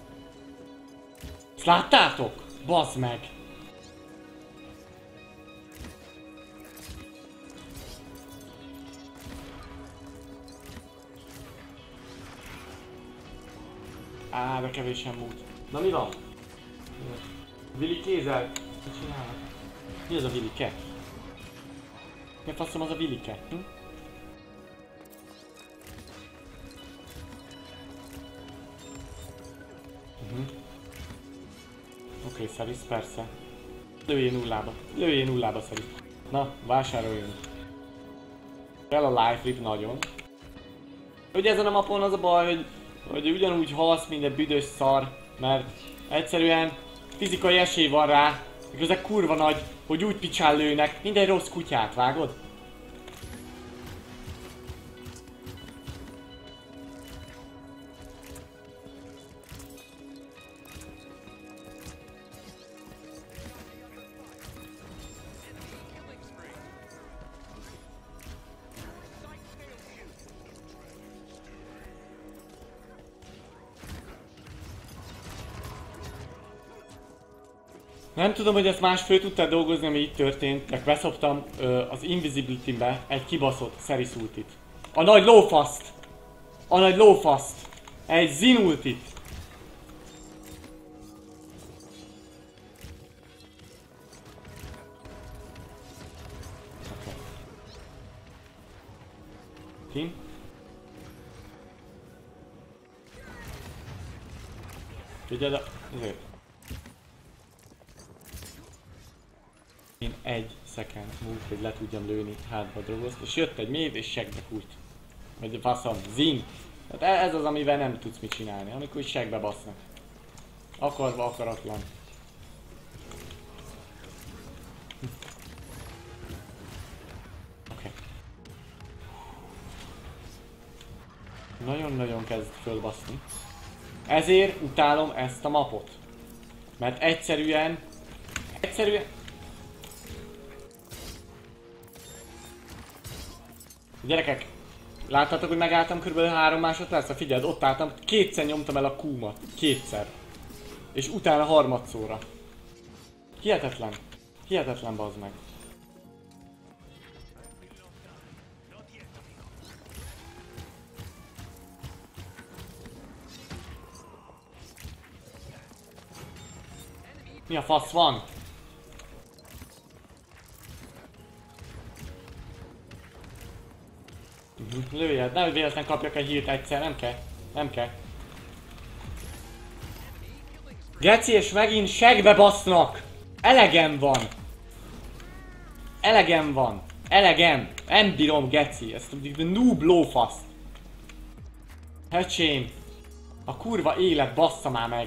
Ezt láttátok? Bazd meg! Á, de kevésen múlt. Na mi van? Willy kézzel? Mit csinálnak? Mi az a Willike? Mi a faszom az a Willike? Hm? Uh-huh. Oké, okay, Szeris, persze. Lőjél nullába. Lőjél nullába, Szeris. Na, vásároljunk. Kell a life rip nagyon. Ugye ezen a mapon az a baj, hogy, hogy ugyanúgy halsz, mint egy büdös szar, mert egyszerűen fizikai esély van rá, miközben kurva nagy, hogy úgy picsán lőnek, mint egy rossz kutyát, vágod? Nem tudom, hogy ezt más föl tudtál dolgozni, ami így történt, de beszoptam ö, az Invisibility-be egy kibaszott Szeris ultit. A nagy lófaszt! A nagy lófaszt! Egy Zin ultit! Okay. Team? Figyeld a... Ezért. Én egy second múlt, hogy le tudjam lőni hátba a drogozt, és jött egy mév és segbe fújt. Vagy faszom, Zin. Tehát ez az, amivel nem tudsz mit csinálni, amikor is segbe basznak. Akarva, akaratlan. Oké. Okay. Nagyon-nagyon kezd fölbaszni. Ezért utálom ezt a mapot. Mert egyszerűen... Egyszerűen... Gyerekek, láttátok, hogy megálltam körülbelül három másodpercre? Figyeld, ott álltam, kétszer nyomtam el a Q-mat. Kétszer. És utána harmadszóra. Hihetetlen. Hihetetlen, bazd meg. Mi a fasz van? Lőjel, nehogy véletlen kapjak egy hírt egyszer, nem kell. Nem kell. Geci, és megint segbe basznak! Elegem van! Elegem van! Elegem! Nem bírom, geci! Ezt a noob lófaszt! Höcsém! A kurva élet bassza már meg!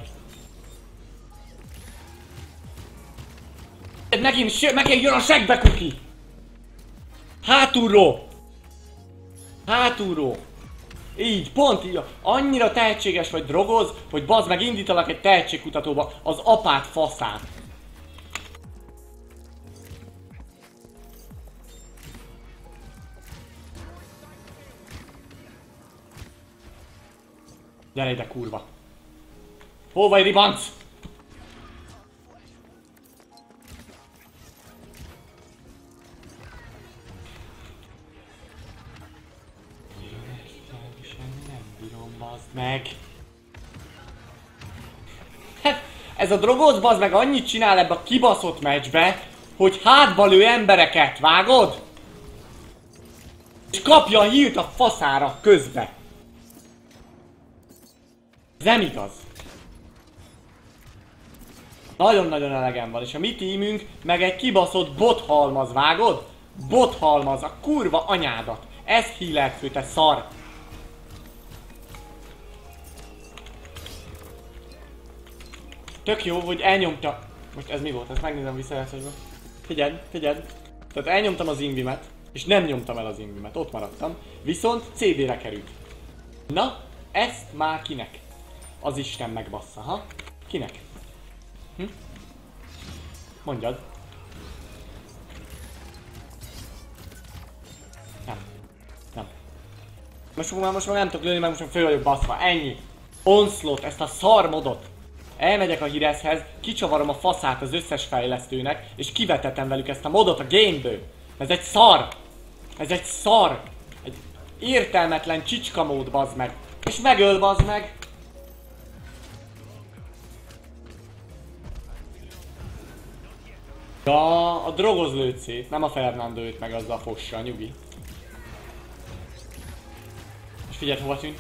Megint megint jön a segbe kuki! Hátulról! Hátulról! Így, pont így. Annyira tehetséges vagy drogoz, hogy bazd meg indítalak egy tehetségkutatóba az apát faszát. Gyere ide, kurva! Hol vagy, ribanc? Meg. Hát, ez a drogoz bazd meg annyit csinál ebbe a kibaszott meccsbe, hogy hátba lő embereket, vágod? És kapja a hírt a faszára közbe. Ez nem igaz. Nagyon-nagyon elegem van, és a mi tímünk meg egy kibaszott bothalmaz, vágod? Bothalmaz, a kurva anyádat. Ez healert fő, te szar. Tök jó, hogy elnyomta... Most ez mi volt? Ezt megnézem visszajátszásba. Figyeld, figyeld. Tehát elnyomtam az invimet, és nem nyomtam el az invimet, ott maradtam. Viszont cé dére került. Na, ezt már kinek? Az Isten megbassza, ha? Kinek? Hm? Mondjad. Nem. Nem. Most már most már nem tudok lőni, mert most már föl vagyok baszva. Ennyi. Onslaught, ezt a szar modot. Elmegyek a hírezhez, kicsavarom a faszát az összes fejlesztőnek, és kivetetem velük ezt a modot a gameből. Ez egy szar! Ez egy szar! Egy értelmetlen csicska mód, bazd meg. És megöl, bazd meg! Ja, a drogoz lőtt szét, nem a Fernando őt meg azzal a fossal, nyugi. És figyeld, hova tűnt?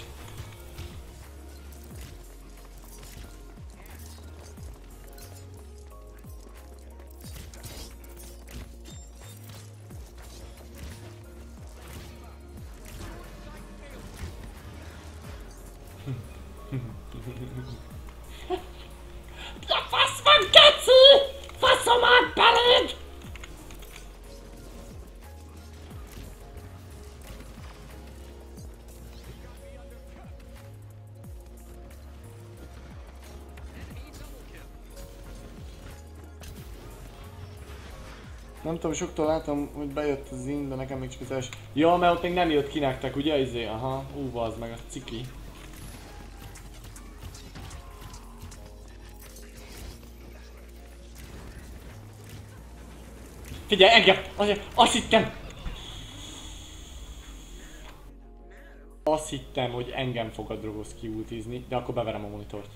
A fasz van, keci! Faszomat beléd! Nem tudom, soktól látom, hogy bejött az in, de nekem még csak az első. Ja, mert ott még nem jött ki nektek, ugye izé? Aha, ú, bazd meg, a ciki. Figyelj, engem! Azt, azt hittem! Azt hittem, hogy engem fog a drogoz kiultizni, de akkor beverem a monitort.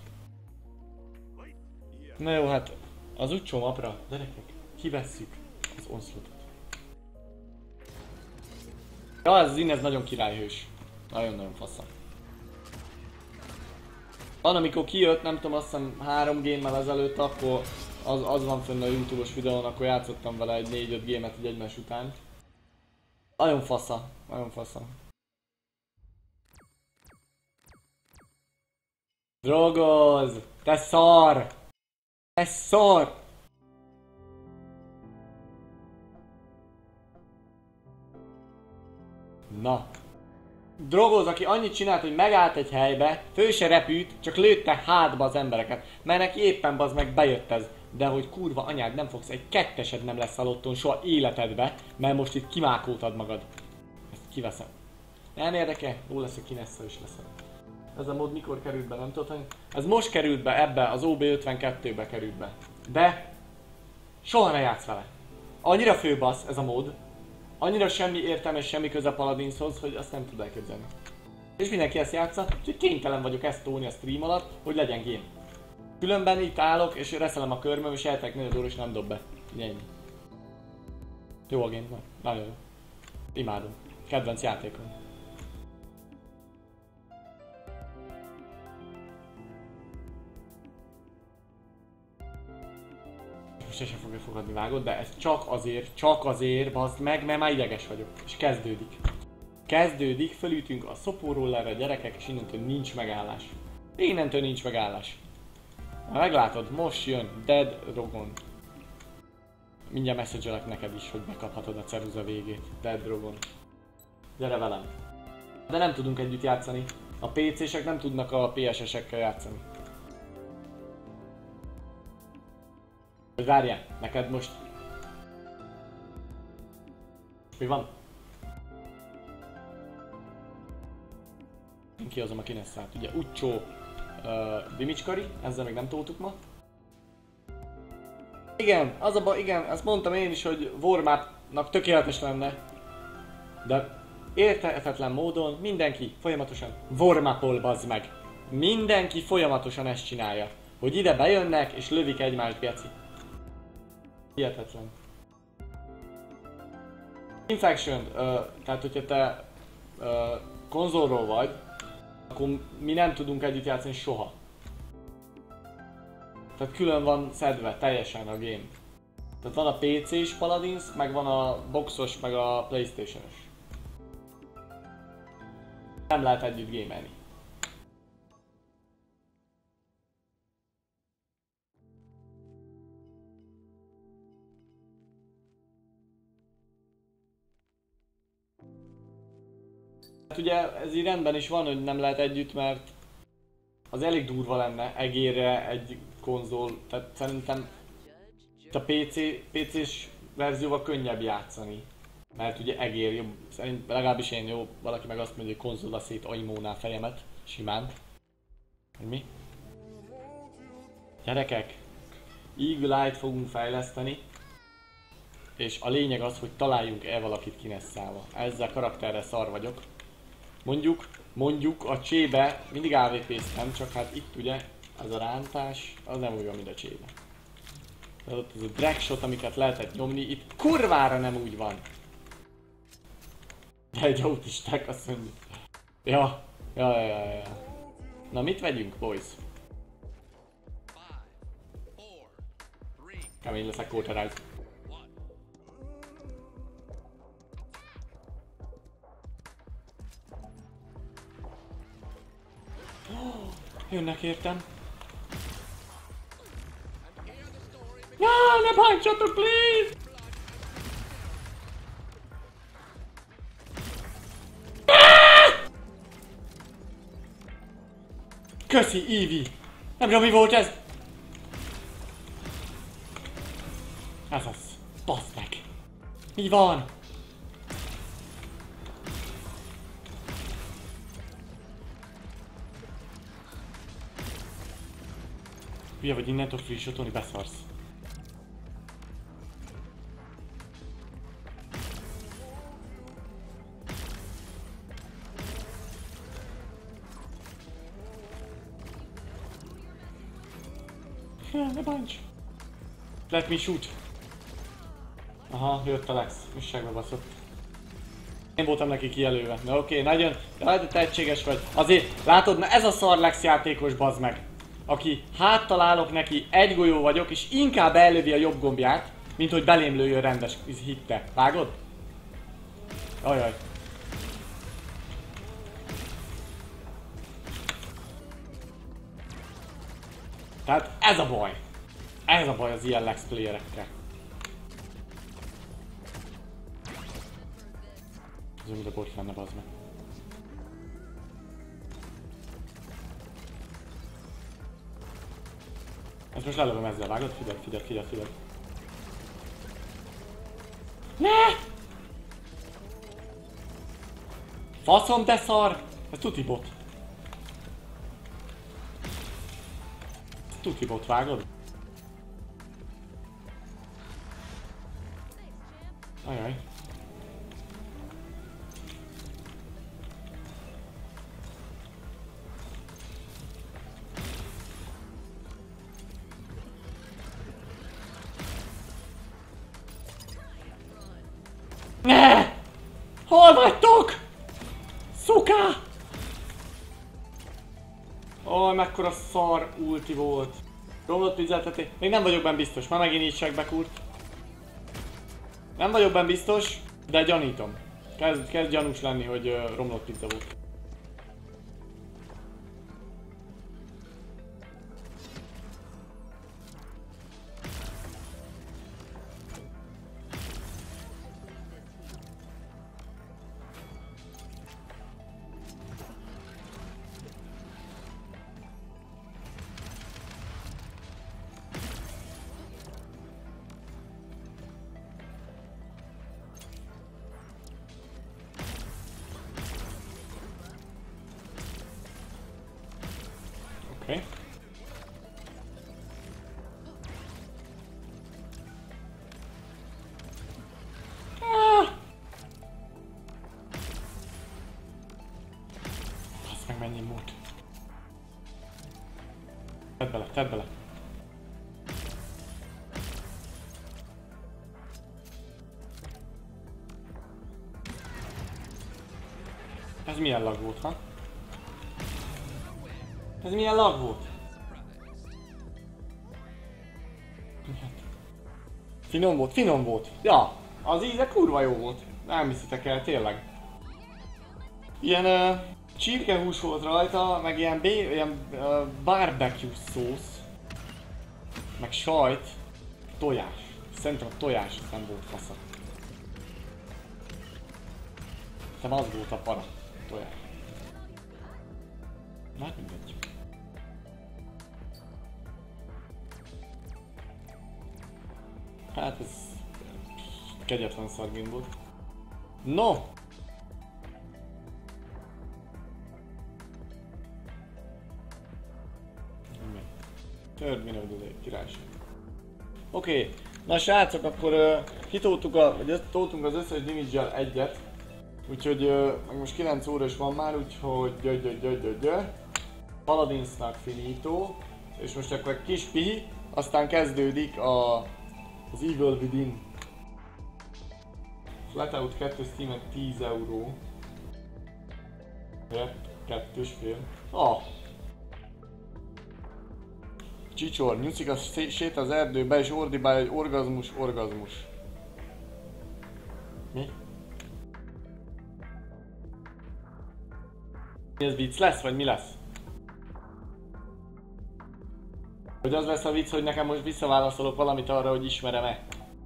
Na jó, hát az utcsóm apra, gyerekek, kivesszük az onslaughtot. Ja, ez az in, ez nagyon királyhős. Nagyon-nagyon fasza. Van, amikor kijött, nem tudom, azt hiszem három gémmel ezelőtt, akkor az, az van fönn a YouTube-os videón, akkor játszottam vele egy négy-öt gémet így egymás után. Nagyon fasza, nagyon fasza. Drogoz! Te szar! Te szar! Na. Drogoz, aki annyit csinált, hogy megállt egy helybe, fő se repült, csak lőtte hátba az embereket, mert neki éppen bazd meg bejött ez. De hogy kurva anyád, nem fogsz, egy kettesed nem lesz a lotton soha életedbe, mert most itt kimákoltad magad. Ezt kiveszem. Nem érdekel, jó lesz, hogy Kinessa is leszem. Ez a mod mikor került be, nem tudod, hogy... Ez most került be, ebbe, az O B ötvenkettőbe került be. De... soha ne játsz vele. Annyira főbasz ez a mod, annyira semmi értelme, semmi köze Paladinshoz, hogy azt nem tud elképzelni. És mindenki ezt játsza, úgyhogy kénytelen vagyok ezt tolni a stream alatt, hogy legyen game. Különben itt állok, és reszelem a körmöm, és eltek négy óra, és nem dob be. Ennyi. Jó a game, na, nagyon jó. Imádom. Kedvenc játékom. Sose fogja fogadni vágod, de ez csak azért, csak azért, bazd meg, mert már ideges vagyok. És kezdődik. Kezdődik, fölütünk a szopóróllerre, gyerekek, és innentől nincs megállás. Innentől nincs megállás. Na, meglátod, most jön Dead Rogon. Mindjárt message-elek neked is, hogy megkaphatod a ceruza végét. Dead Rogon. Gyere velem. De nem tudunk együtt játszani. A pé cé-sek nem tudnak a pé es esekkel játszani. Hogy várjál, neked most... Mi van? Én kihozom a Kinessát. Ugye Uccsó uh, Dimicskari, ezzel még nem toltuk ma. Igen, az a baj, igen, ezt mondtam én is, hogy Warmap-nak tökéletes lenne. De érthetetlen módon mindenki folyamatosan Warmap-ol, bazd meg. Mindenki folyamatosan ezt csinálja. Hogy ide bejönnek és lövik egymást, geci. Hihetetlen. Infection, uh, tehát hogyha te uh, konzolról vagy, akkor mi nem tudunk együtt játszani soha. Tehát külön van szedve teljesen a game. Tehát van a pé cés Paladins, meg van a boxos, meg a PlayStation-os. Nem lehet együtt gamelni. Hát ugye ez így rendben is van, hogy nem lehet együtt, mert az elég durva lenne egérre egy konzol, tehát szerintem a pé cé, pé cés verzióval könnyebb játszani. Mert ugye egér jobb, szerint legalábbis én jó, valaki meg azt mondja, hogy konzola szét aimóná fejemet, simán. Mi? Gyerekek! Eagle Eye-t fogunk fejleszteni. És a lényeg az, hogy találjunk-e valakit Kinesszával. Ezzel karakterre szar vagyok. Mondjuk, mondjuk a csébe mindig á vé péztem, csak hát itt ugye az a rántás, az nem olyan, mint a csébe. De ott az a drag shot, amiket lehetett nyomni, itt kurvára nem úgy van. De egy autisták azt mondja. Ja, ja, ja, ja, ja. Na mit vegyünk, boys? Kemény leszek, quarterize. Jönnek értem. Jaj, ne bántsatok, please! Köszi, Eevee! Nem tudom, mi volt ez? Ez az. Baszd meg! Mi van? Hülye vagy, innentől free shotolni, beszarsz. Ja, ne bánts! Let me shoot! Aha, jött a Lex. Misságba baszott. Én voltam neki kijelölve. Na oké, okay, nagyon, jaj, de tehetséges vagy. Azért, látod, na ez a szar Lex játékos, bazd meg. Aki háttal állok neki, egy golyó vagyok, és inkább ellövi a jobb gombját, mint hogy belém lőjön rendes hitte. Vágod? Ajaj. Tehát ez a baj. Ez a baj az ilyen Lex playerekkel. Ez mint a bort lenne, bazd meg. Ezt most lelövöm ezzel, vágod? Figyelj, figyelj, figyelj, figyelj. Ne! Faszom, de szar! Ez tuti bot. Ez tuti bot, vágod? Ajaj. Ne! Hol vagytok? Szuka! Ó, mekkora szar ulti volt. Romlott pizzáltaté. Még nem vagyok benne biztos, már megint így segbekúrt. Nem vagyok benne biztos, de gyanítom. Kezd, kezd gyanús lenni, hogy uh, romlott pizza volt. Oké. Ah! Basz meg, mennyi múlt. Tedd bele, tedd bele. Ez milyen lag volt, ha? Ez milyen lag volt? Finom volt, finom volt. Ja, az íze kurva jó volt. Nem hiszitek el, tényleg. Ilyen uh, csirkehús volt rajta, meg ilyen, bé, ilyen uh, barbecue szósz. Meg sajt. Tojás. Szerintem a tojás nem volt fasza. Szerintem az volt a para. Tojás. Hát mindegy. Hát ez kegyetlen szargén volt. No! Third win of the day, királyság. Oké, okay. Na srácok, akkor uh, kitoltuk a, vagy toltunk az összes damage-jel egyet. Úgyhogy uh, most kilenc óra is van már, úgyhogy gyö, gyö, gyö, gyö, gyö. Paladinsnak finito. És most akkor egy kis pihi, aztán kezdődik a, az Evil Within. Flatout kettő Steam-en tíz euró. Kettős fél. Ah! Csicsor, nyuszik a sét az erdőbe és ordibál egy orgazmus, orgazmus. Mi? Mi ez vicc lesz, vagy mi lesz? Hogy az lesz a vicc, hogy nekem most visszaválaszolok valamit arra, hogy ismerem-e.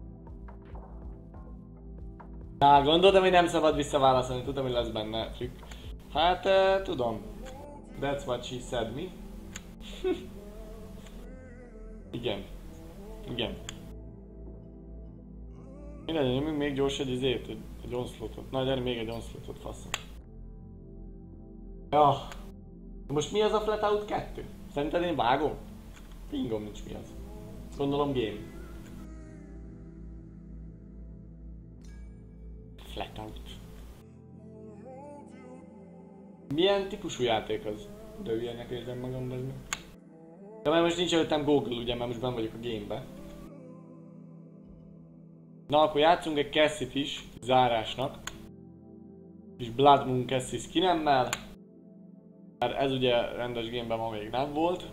Na, gondoltam, hogy nem szabad visszaválaszolni, tudom, hogy lesz benne trükk. Hát, uh, tudom. That's what she said, mi? Igen. Igen. Minden, nyomjunk még gyors egy izét, egy, egy onslaughtot. Na, gyere még egy onslaughtot, faszom. Ja. Most mi az a Flatout kettő? Szerinted én vágom? Pingom nincs mi az. Gondolom game. Flatout. Milyen típusú játék az? De ilyenek érzem magamban. De mert most nincs előttem Google, ugye, mert most benn vagyok a gamebe. Na, akkor játszunk egy Cassie-t is, zárásnak. És Blood Moon Cassie skinemmel. Mert ez ugye rendes gameben ma még nem volt.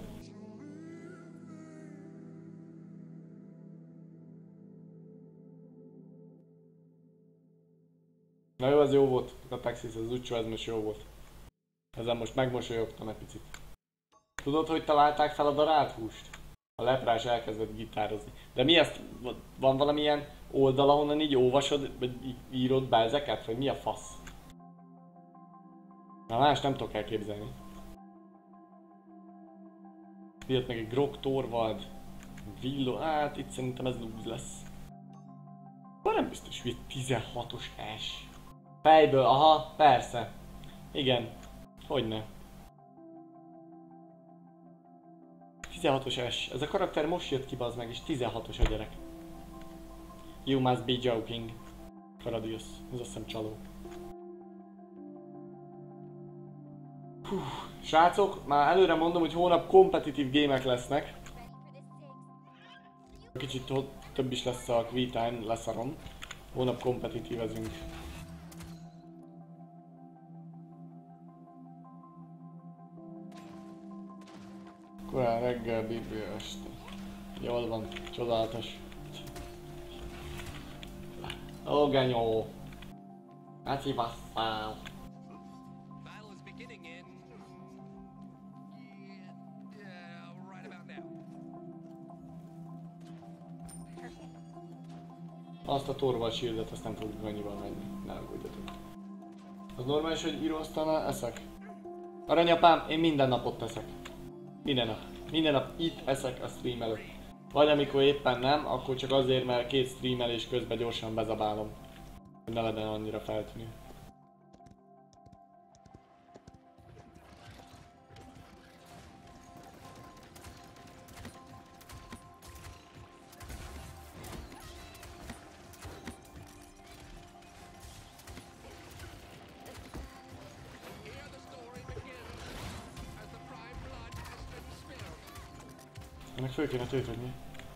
Na jó, ez jó volt. A Texas, az Uccio, ez most jó volt. Ezen most megmosolyogtam egy picit. Tudod, hogy találták fel a darált húst? A leprás elkezdett gitározni. De mi ezt? Van valamilyen oldal, ahonnan így olvasod, vagy így írod be ezeket? Vagy mi a fasz? Na más nem tudok elképzelni. Jött meg egy Grog Torvald. Villo, hát itt szerintem ez lose lesz. Már nem biztos, hogy tizenhatos S. Fejből, aha, persze. Igen, hogyne. tizenhatos S. Ez a karakter most jött ki, bazd meg, és tizenhatos a gyerek. You must be joking. Karadius. Ez azt hiszem csaló. Hú, srácok, már előre mondom, hogy hónap kompetitív gémek lesznek. Kicsit több is lesz a Q-Time, leszarom. Hónap kompetitívezünk. Korán reggel, biblia este. Jól van, csodálatos. Ó, genyó. Áci basszál. Battle is beginning in... Yeah, yeah, right about now. Azt a Torvald shieldet, azt nem tudjuk annyival menni. Ne aggódjatok. Az normális, hogy íróasztalnál eszek? Aranyapám, én minden napot teszek. Minden nap. Minden nap itt eszek a stream előtt. Vagy amikor éppen nem, akkor csak azért, mert két streamelés közben gyorsan bezabálom. Hogy ne legyen annyira feltűnő. Here the story begins, as the prime blood has been spilled. Ennek föl kéne töltődni.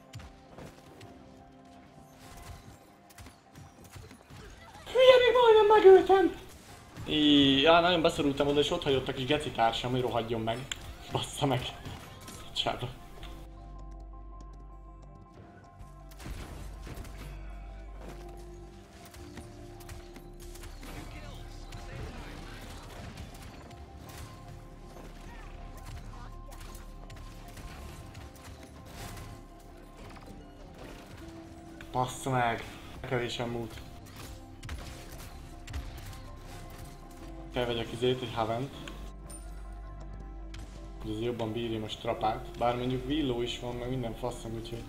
Hülye, még majdnem megöltem! Íííí, já, nagyon beszorultam oda, és ott hagyott a kis geci társam, hogy rohadjon meg. Bassza meg. Csába. Bassza meg. Kevésen múlt. Kell vegyek izét, egy Havent. Hogy az jobban bírjam a strapát. Bár mondjuk villó is van, meg minden faszom, úgyhogy...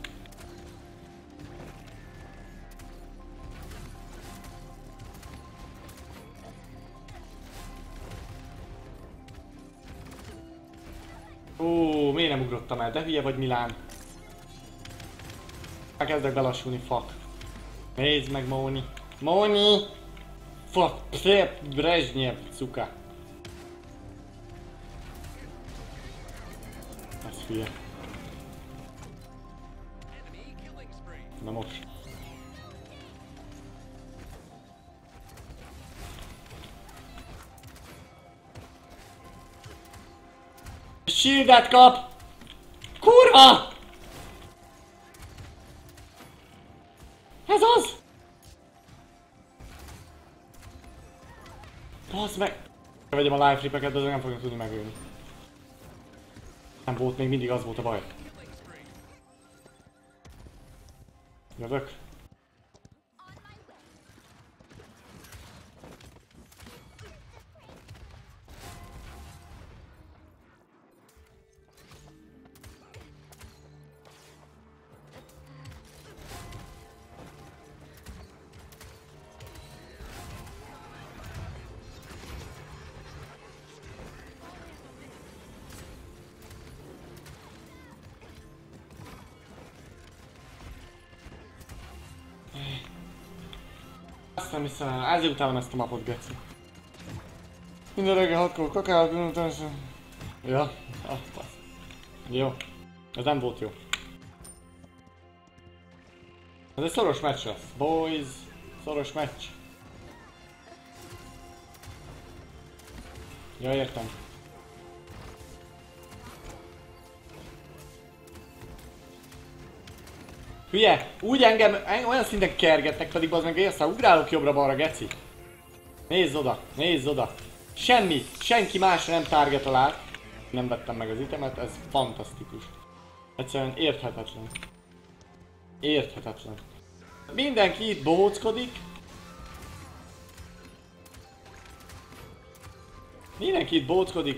Ó, miért nem ugrottam el? De hülye vagy, Milán. Elkezdek belassulni, fuck. Nézd meg, Móni. Móni! Fuck, Pszép, Brezsnyev, cuka. Ez hülye. Enemy killing spree. Na most. Shieldet kap! Kurva! Ez az! Basz meg! Vegyem a life ripeket, de nem fogom tudni megölni. Nem volt, még mindig az volt a baj. Killing spree. Jövök. Azt nem hiszem el, ezért utálom ezt a mapot, geci. Minden reggel hatkor kakával, utána sem. Ja, ah, basz. Jó. Ez nem volt jó. Ez egy szoros meccs lesz, boys. Szoros meccs. Ja, értem. Hülye! Úgy engem, engem olyan szinten kergetnek, pedig az meg érsz, ugrálok jobbra-balra, geci. Nézz oda, nézz oda. Semmi, senki másra nem targetol át. Nem vettem meg az itemet, ez fantasztikus. Egyszerűen érthetetlen. Érthetetlen. Mindenki itt bohóckodik. Mindenki itt bohóckodik.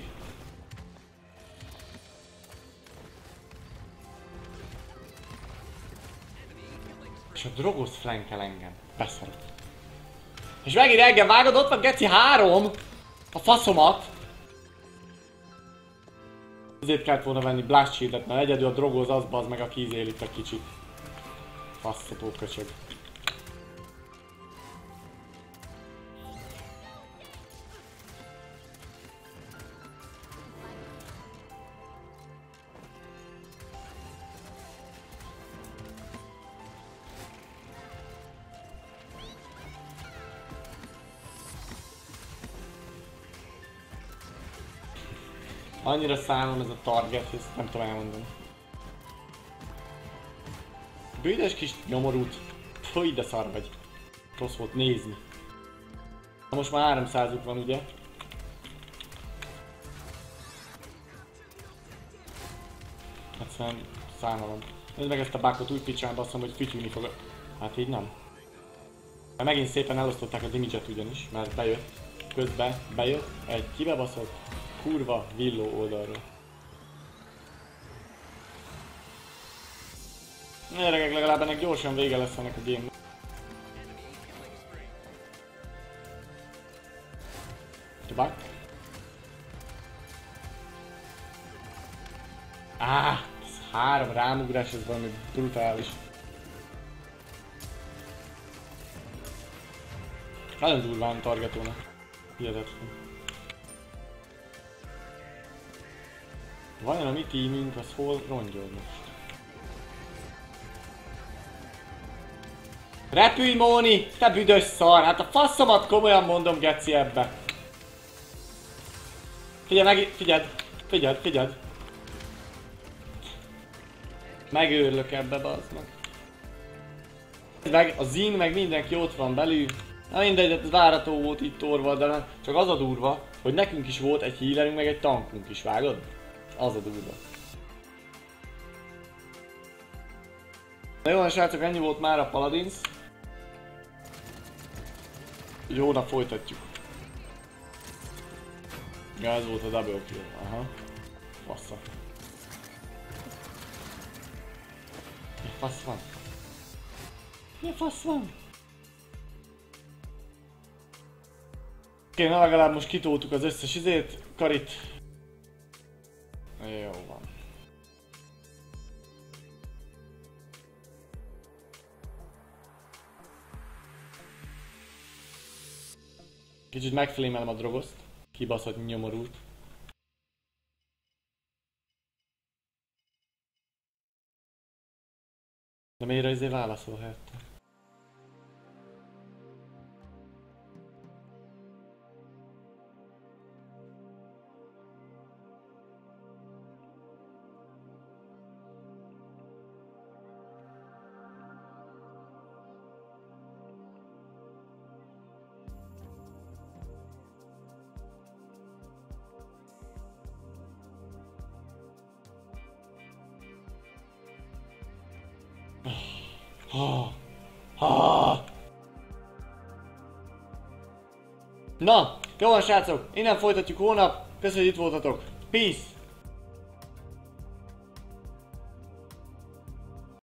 És a drogos flankel engem. Beszarok. És megint engem vágod, ott van geci három! A faszomat! Ezért kellett volna venni blast shieldet, mert egyedül a drogoz az bazd meg, aki izél itt egy kicsit. Faszható köcsög. Annyira számom ez a target, ezt nem tudom elmondani. Büdös kis nyomorút. Fúj, de szar vagy. Rossz volt nézni. Na most már háromszázuk van, ugye? Egyszerűen számolom. Nézd meg ezt a bákot, úgy picsán basszom, hogy fütyülni fog. Hát így nem. Mert megint szépen elosztották a damage-et ugyanis, mert bejött. Közben bejött egy kibebaszott kurva villó oldalról. Gyerekek, legalább ennek gyorsan vége lesz ennek a game. Tobak. Áh, ez három rámugrás, ez valami brutális. Nagyon durván targetónak. Hihetetlen. Vajon a mi teamünk az hol rongyol most? Repülj, Móni! Te büdös szar! Hát a faszomat komolyan mondom, geci, ebbe! Figyelj, meg... Figyeld! Figyeld, figyeld! Megőrlök ebbe, bazd meg! Meg a Zin, meg mindenki ott van belül. Na mindegy, ez várható volt itt torva, de nem. Csak az a durva, hogy nekünk is volt egy healerünk, meg egy tankunk is, vágod? Az a durva. Na jó, srácok, ennyi volt már a Paladins. Jó, nap folytatjuk. Ja, ez volt a double kill. Aha. Bassza. Mi fasz van? Mi fasz van? Oké, na legalább most kitoltuk az összes izét, karit. Jó van. Kicsit megflémelem a drogoszt. Kibaszott nyomorult. De miért ezért válaszol helyette? Ha. Ha. Na, jó van srácok, innen folytatjuk hónap. Köszönjük, hogy itt voltatok. Peace!